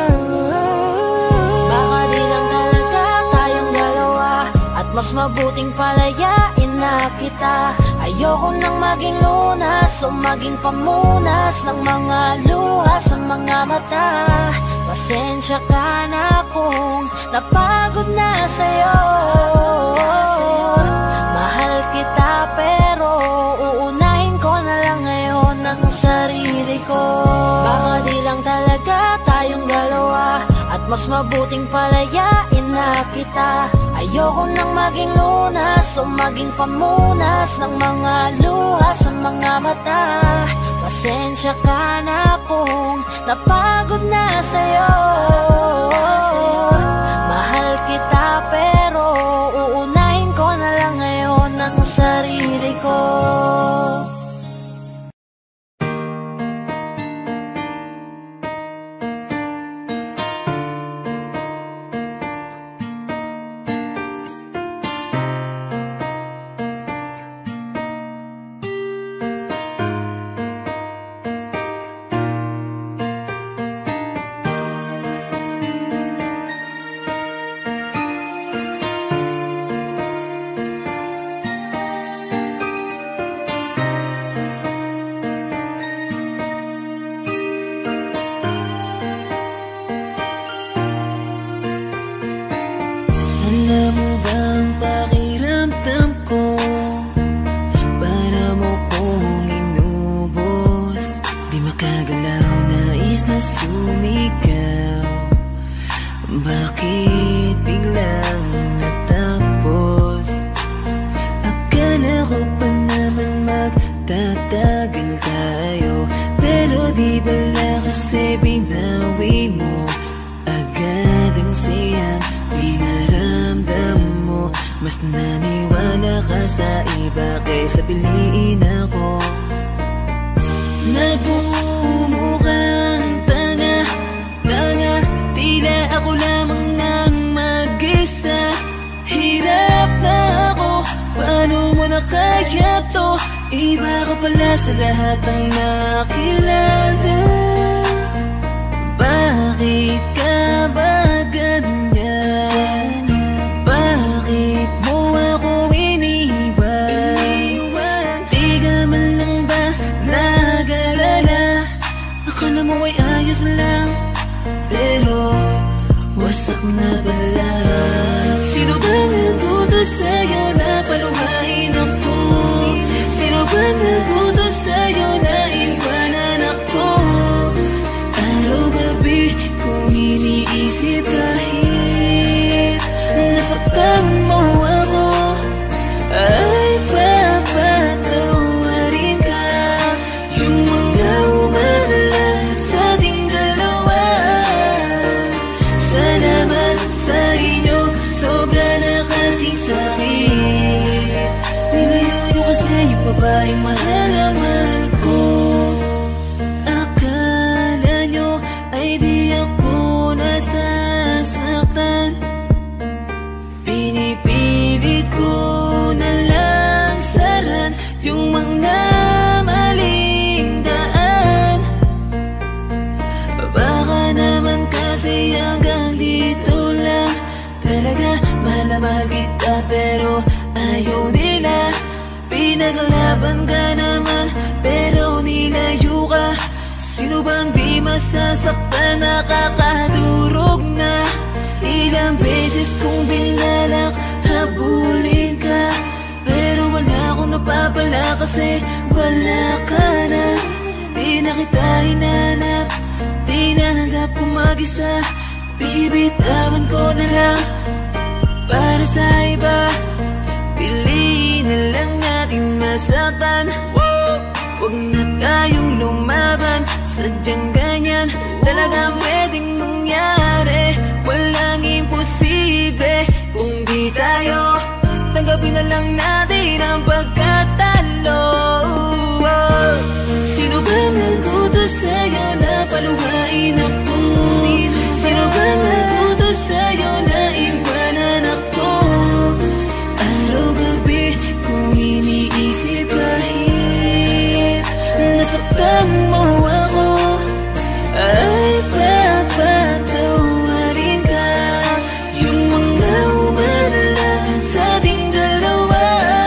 Baka di lang talaga tayong dalawa, at mas mabuting palayain na kita. Ayoko nang maging lunas o maging pamunas ng mga luha sa mga mata. Pasensya ka na kung napagod na sa'yo. Mahal kita pero uunahin ko na lang ngayon ang sarili ko. Baka di lang talaga tayong dalawa, at mas mabuting palayain na kita. Ayoko nang maging lunas o maging pamunas ng mga luha sa mga mata. Pasensya ka na kung napagod na sa'yo. Mahal kita pero uunahin ko na lang ngayon ang sarili ko. kasi binawi mo agad ang sayang pinaramdam mo. Mas naniwala ka sa iba kaysa piliin ako. Nagmumukhang tanga, tila ako lamang nang mag-isa. Hirap na ako, paano mo na kaya to? Iba ka pala sa lahat ng nakilala. Bakit ka ba ganyan? Bakit mo ako iniwan? Di ka man lang ba nag-alala? Akala mo ay ayos lang, pero wasak na pala. Sino ba nagutos sa'yo na paluhain ako? Sino ba nagutos sa'yo na iwanan ako? Araw-gabi kung iniisip kahit nasaktan mo ako, ay papatawarin ka. Yung mga umala sa ating dalawa, salamat sa inyo, sobra na kasing sakit. Nilayo nyo kasi yung babaeng mahal na mahal ko. Akala nyo ay di ako nasasaktan. Pinipilit ko na lang saran yung mga maling daan. Baka naman kasi hanggang dito lang. Talaga mahal na mahal kita pero ayaw nila. Pinaglaban ka naman pero nilayo ka. Sino bang di masasaktan, nakakadurog na? Ilang beses kong binalak habulin ka, pero wala akong napapala kasi wala ka na. Di na kita hinanap, di nahanggap kong mag-isa. Bibitawan ko na lang para sa iba. Piliin na lang natin masaktan. Huwag na tayong lumaban, sadyang ganyan talagang pwedeng mangyari. Walang imposible kung di tayo. Tanggapin na lang natin ang pagkatalo. Sino ba nagutos sa'yo na paluhain ako? Sino ba nagutos sa'yo na iwanan ako? Araw-gabi kung iniisip kahit nasaktan mo ako, ay papatawarin ka. Yung mga umala sa ating dalawa,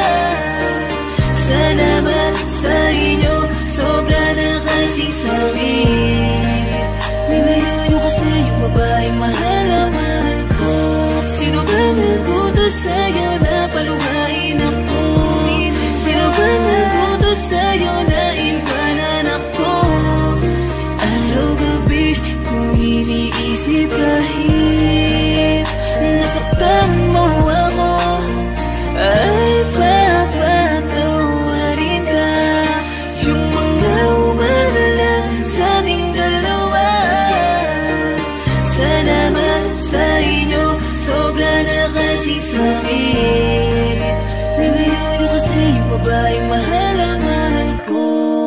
salamat sa inyo, sobra na kasing sakit. Nilayo nyo kasi yung babaeng mahal na mahal ko. Sino ba nagutos sa'yo na paluhain ako? Sino ba nagutos sa'yo na iwanan ako? Araw-gabi kung iniisip kahit nasaktan mo ako, ay papatawarin ka. Yung mga umala sa ating dalawa, salamat sa inyo, sobra na kasing sakit. Nilayo nyo kasi yung babaeng mahal na mahal ko.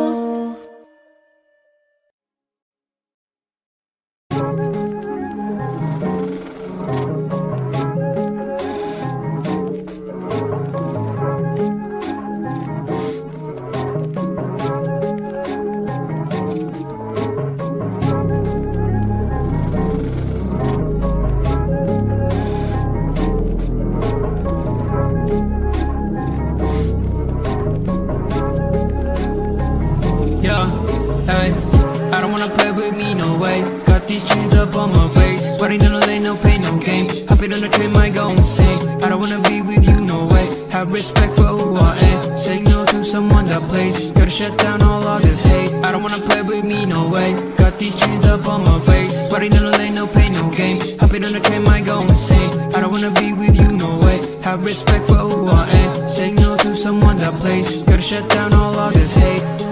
Hey, I don't wanna play with me, no way. Got these chains up on my waist, sweating in the lane, no pain, no gain. Hopping on the train, might go insane. I don't wanna be with you, no way. Have respect for who I am. Say no to someone that plays. Gotta shut down all of this hate. I don't wanna play with me, no way. Got these chains up on my waist, sweating in the lane, no pain, no gain. Hopping on the train, might go insane. I don't wanna be with you, no way. Have respect for who I am. Say no to someone that plays. Gotta shut down all of this hate. This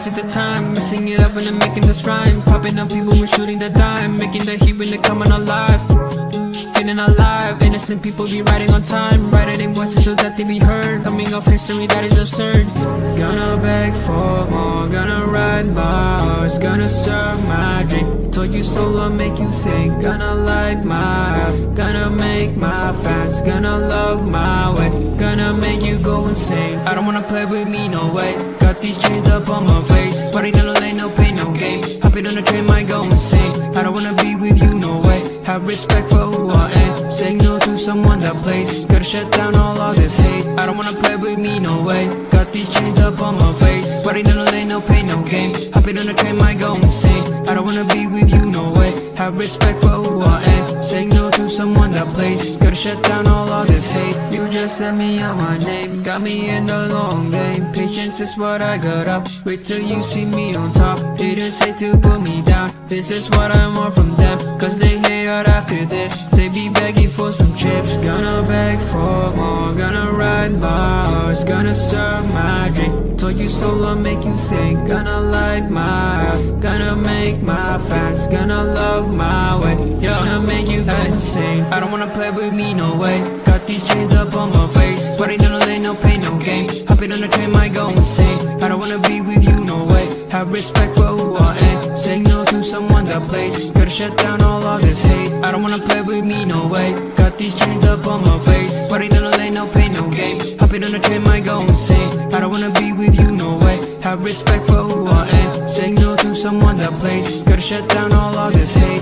this is the time. Messing it up and I'm making this rhyme. Popping up people, we're shooting the dime. Making the heat when they're coming alive. Feeling alive, innocent people be riding on time. Writing in voices so that they be heard. Coming off history that is absurd. Gonna beg for more, gonna ride my horse, gonna serve my drink. Told you so, I'll make you think. Gonna light my up, gonna make my fans, gonna love my way, gonna make you go insane. I don't wanna play with me, no way. Got these chains up on my face, party down the lane, no pain, no game. Hopping on the train, might go insane. I don't wanna be with you, no way. Have respect for who I am. Saying no to someone that plays. Gotta shut down all this hate. I don't wanna play with me, no way. Got these chains up on my face, party down the lane, no pain, no game. Hopping on the train, might go insane. I don't wanna be with you, no way. Have respect for who I am. Saying no to someone that plays. Gotta shut down all this hate. You just sent me out my name, got me in the long game. Patience is what I got up. Wait till you see me on top. Haters hate to put me down. This is what I want from them, cause they hate out after this. They be begging for some chips. Gonna beg for more, gonna ride my horse, gonna serve my drink. Told you so, I'll make you think. Gonna light my up, gonna make my fans, gonna love my way, gonna make you go insane. I don't wanna play with me, no way. Got these chains up on my face, party down the lane, no pain, no game. Hopping on the train, might go insane. I don't wanna be with you, no way. Have respect for who I am. Saying no to someone that plays. Gotta shut down all this hate. I don't wanna play with me, no way. Got these chains up on my face, party down the lane, no pain, no game. Hopping on the train, might go insane. I don't wanna be with you, no way. Have respect for who I am. Saying no to someone that plays. Gotta shut down all this hate.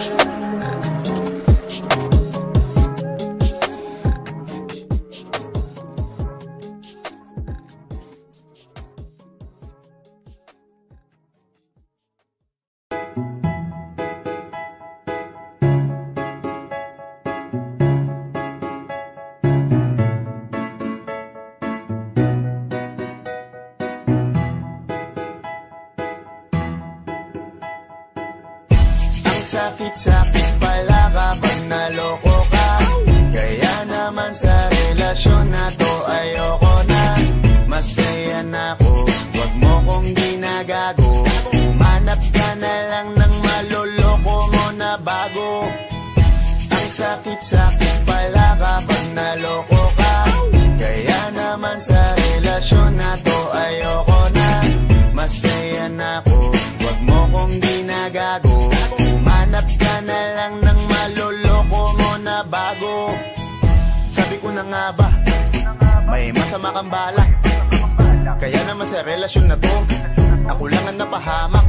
Sakit-sakit pala kapag naloko ka. Kaya naman sa relasyon na to ayoko na. Masaya na ako, wag mo kong ginagago. Manap ka na lang ng maloloko mo na bago. Ang sakit-sakit pala kapag naloko ka. Kaya naman sa relasyon na to ayoko na. Masaya na ako, wag mo kong ginagago. Hanap ka na lang ng maloloko mo na bago. Sabi ko na nga ba, may masama kang balak. Kaya naman sa relasyon na to, ako lang ang napahamak.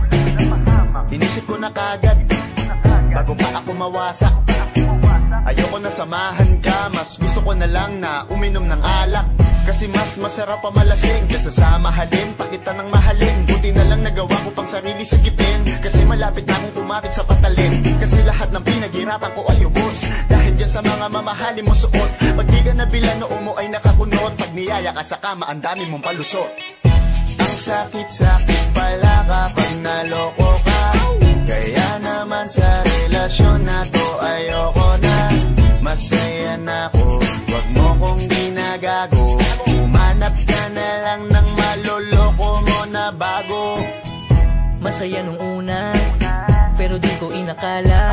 Inisip ko na kagad, bago pa ako mawasak. Ayoko na samahan ka, mas gusto ko na lang na uminom ng alak. Kasi mas masarap pa malasing kaysa sa mahalin, pa kita ng mahalin. Buti na lang nagawa ko pang sarili sagipin, kasi malapit na akong kumapit sa patalin. Kasi lahat ng pinaghirapan ko ay ubos, dahil dyan sa mga mamahalin mo suot. Pag di ka nabilan, noo mo ay nakakunot. Pag niyaya ka sa kama, ang dami mong palusot. Ang sakit-sakit pala kapag naloko ka. Kaya naman sa relasyon na to ayoko na. Masaya na ako, wag mo kong ginagago. Umanap ka na lang ng maloloko mo na bago. Masaya nung una, pero di ko inakala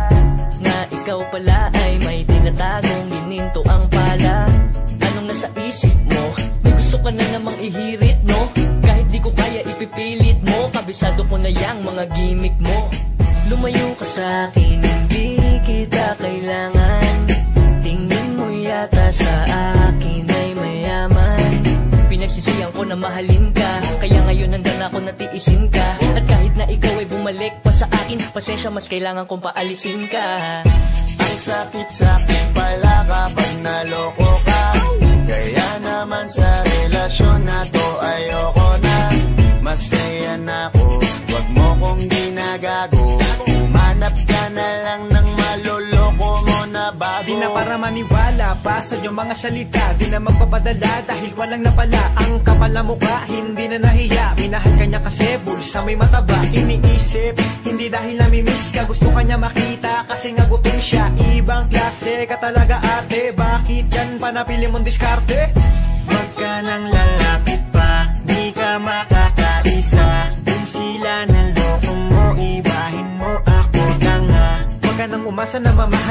na ikaw pala ay may tinatagong gininto ang pala. Anong nasa isip mo? May gusto ka na namang ihirit, no? Kahit di ko kaya ipipilit mo, kabisado ko na yang mga gimmick mo. Lumayo ka sa'kin, hindi kita kailangan. Tingin mo yata sa akin ay mayaman. Pinagsisiyan ko na mahalin ka, kaya ngayon handa na ako natiisin ka. At kahit na ikaw ay bumalik pa sa akin, pasensya, mas kailangan kong paalisin ka. Ang sakit-sakit pala kapag naloko ka. Kaya naman sa relasyon na to ayoko na. Masaya na ako, wag mo kong ginagago. Umanap ka na lang ng maloloko mo na bago. Di na para maniwala pa sa iyong mga salita, di na magpapadala dahil walang napala. Ang kapal na mukha, hindi na nahiya. Minahal ka niya kasi bulsa may mataba. Iniisip, hindi dahil namimiss ka, gusto ka niya makita kasi nga gutom siya. Ibang klase ka talaga ate, bakit yan pa napili mong diskarte? Wag ka nang lalapit pa, di ka makakaisa.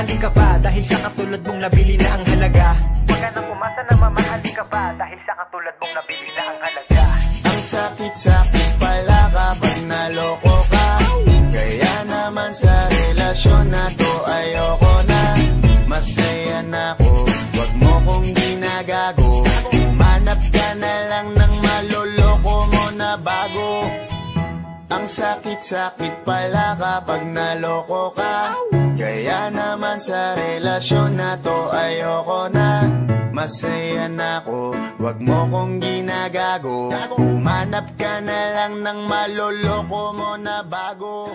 mamahalin ka pa dahil sa katulad mong nabili na ang halaga. Huwag ka nang umasa na mamahalin ka pa dahil sa katulad mong nabili na ang halaga. Ang sakit-sakit pala kapag naloko ka. Kaya naman sa relasyon na to ayoko na. Masaya na ako, wag mo kong ginagago. Umanap ka na lang ng maloloko mo na bago. Ang sakit-sakit pala kapag naloko ka. Kaya naman sa relasyon na to ayoko na. Masaya na ako, wag mo kong ginagago. Umanap ka na lang ng maloloko mo na bago.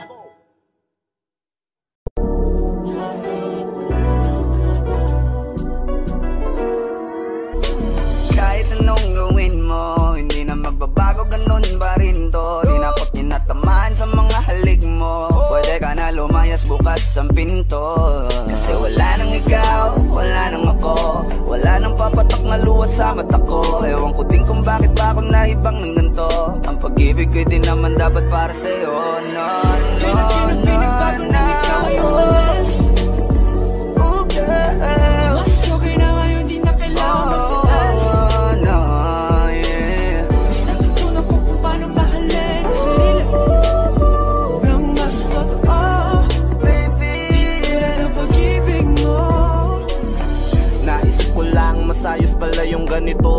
Kahit anong gawin mo, hindi na magbabago, ganun pa rin to. Di na pag tinatamaan sa mga halik mo. Pwede ka na lumayas, bukas ang pinto. Kasi wala nang ikaw, wala nang ako. Wala nang papatak na luwas sa mata ko. Ewan ko din kung bakit ba ako naibang ng ganito. Ang pag-ibig ko din naman dapat para sa'yo. No, no, no, no, ikaw ay umalis. Oh girl, mas okay na ngayon, di na kailangan magtilas. No, yeah. Basta tutunan ko kung paano mahalin ang sarili nang mas totoo. Baby, di tulad ang pag-ibig mo. Naisip ko lang masayos pala yung ganito.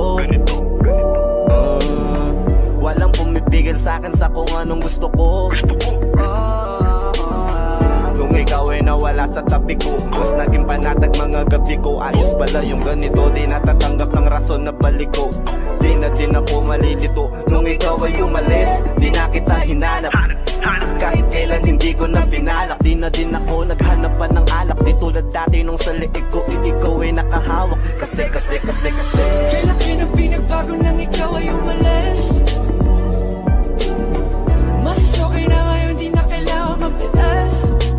Walang pumipigil sa'kin sa kung anong gusto ko. Kung ikaw ay nawala sa tabi ko, mas naging panatag mga gabi ko. Ayos pala yung ganito, di natatanggap ng rason na balik ko. Di na din ako malilito nung ikaw ay umalis. Di na kita hinanap, kahit kailan hindi ko na pinalak. Di na din ako naghanap pa ng alak. Di tulad dati nung sa liig ko, ikaw ay nakahawak. Kasi kailan kinang pinagbago nang ikaw ay umalis. Mas okay na ngayon, di na kailangan magtitas.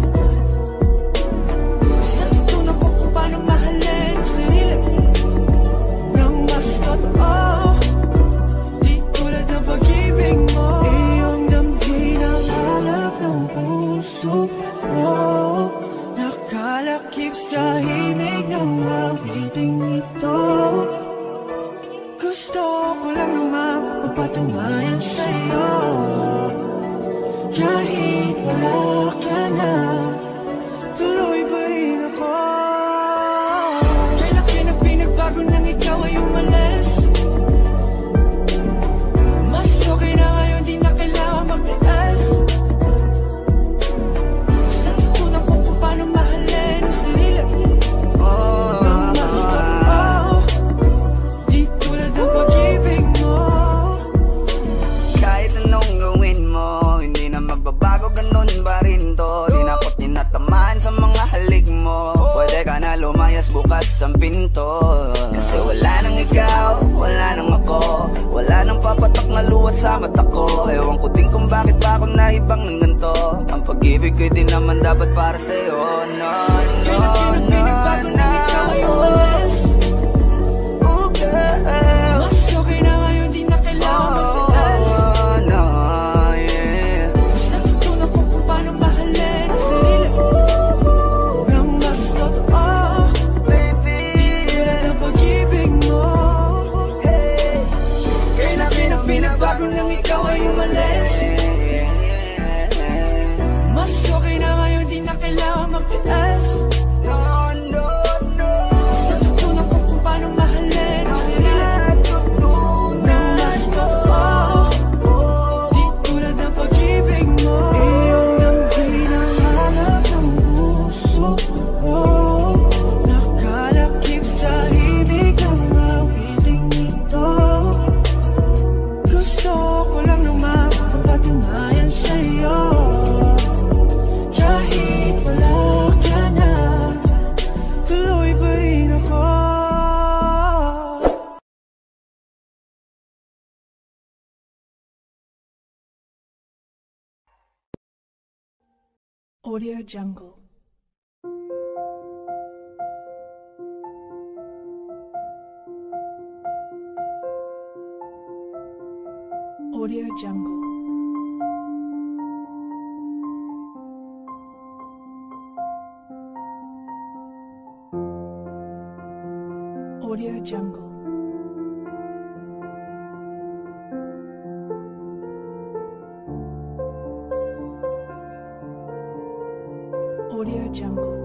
Basta tutunan ko kung paano mahalin ang sarili nang mas totoo. Di tulad ng pag-ibig mo. Iyong damhin ang halap ng puso mo. Nakalakip sa himig ng awiting ito. Gusto ko lang naman mapatunayan sa'yo. Kahit wala ka na, tuloy pa rin ako. Kailan kinang pinagbago nang ikaw ay umalis. Mas okay na ngayon, di na kailangan magtiis. Basta tutunan ko kung paano mahalin ang sarili nang mas totoo. Di tulad ng pag-ibig mo. Kahit anong gawin mo, hindi na magbabago, ganun pa rin to. Di na ako tinatamaan sa mga halik mo. Pwede ka na lumayas, bukas ang pinto. Kasi wala nang ikaw, wala nang ako. Wala nang papatak na luwas sa mata ko. Ewan ko din kung bakit ba ako naibang ng ganito. Ang pag-ibig ko din naman dapat para sa'yo. No, no, no, no, ikaw ay umalis. Oh girl, mas okay na ngayon, di na kailangan magtitas. No, yeah. Basta tutunan ko kung paano mahalin ang sarili nang mas totoo. Baby, di tulad ng pag-ibig mo. Kailan pinagbago nang ikaw ay umalis. Mas okay na ngayon, di na kailangan magtitas. No, no, no. Basta tutunan ko kung paano mahalin ang sarili nang mas totoo. Di tulad ng pag-ibig mo. Iyong damhin ang halap ng puso mo. Nakalakip sa himig ng awiting ito. Gusto ko lang naman mapatunayan sa'yo. Kahit wala ka na, tuloy pa rin ako. Audio Jungle. Audio Jungle. Jungle. Audio Jungle.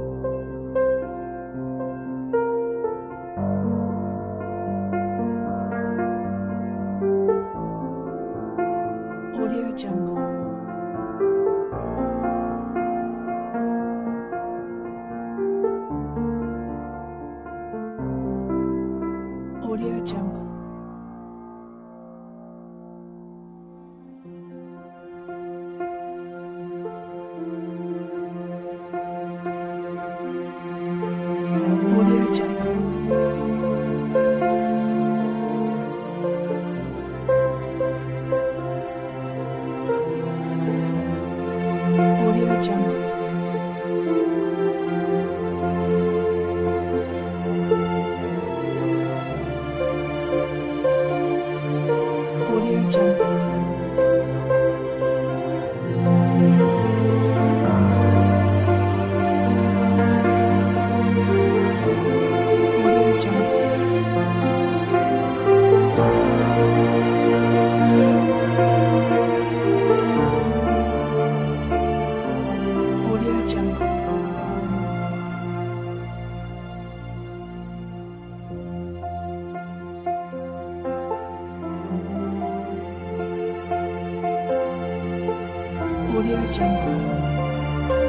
Audio Jungle. Audio Jungle. Audio Jungle. Audio Jungle. Audio Jungle. Audio Jungle. Audio Jungle. Audio Jungle.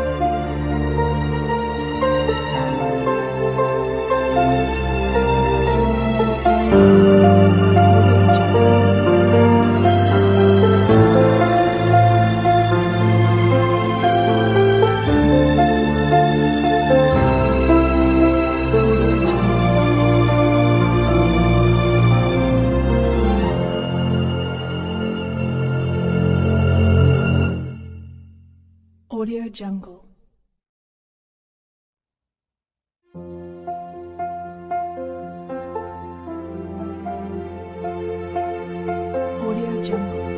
Audio Jungle. Audio Jungle.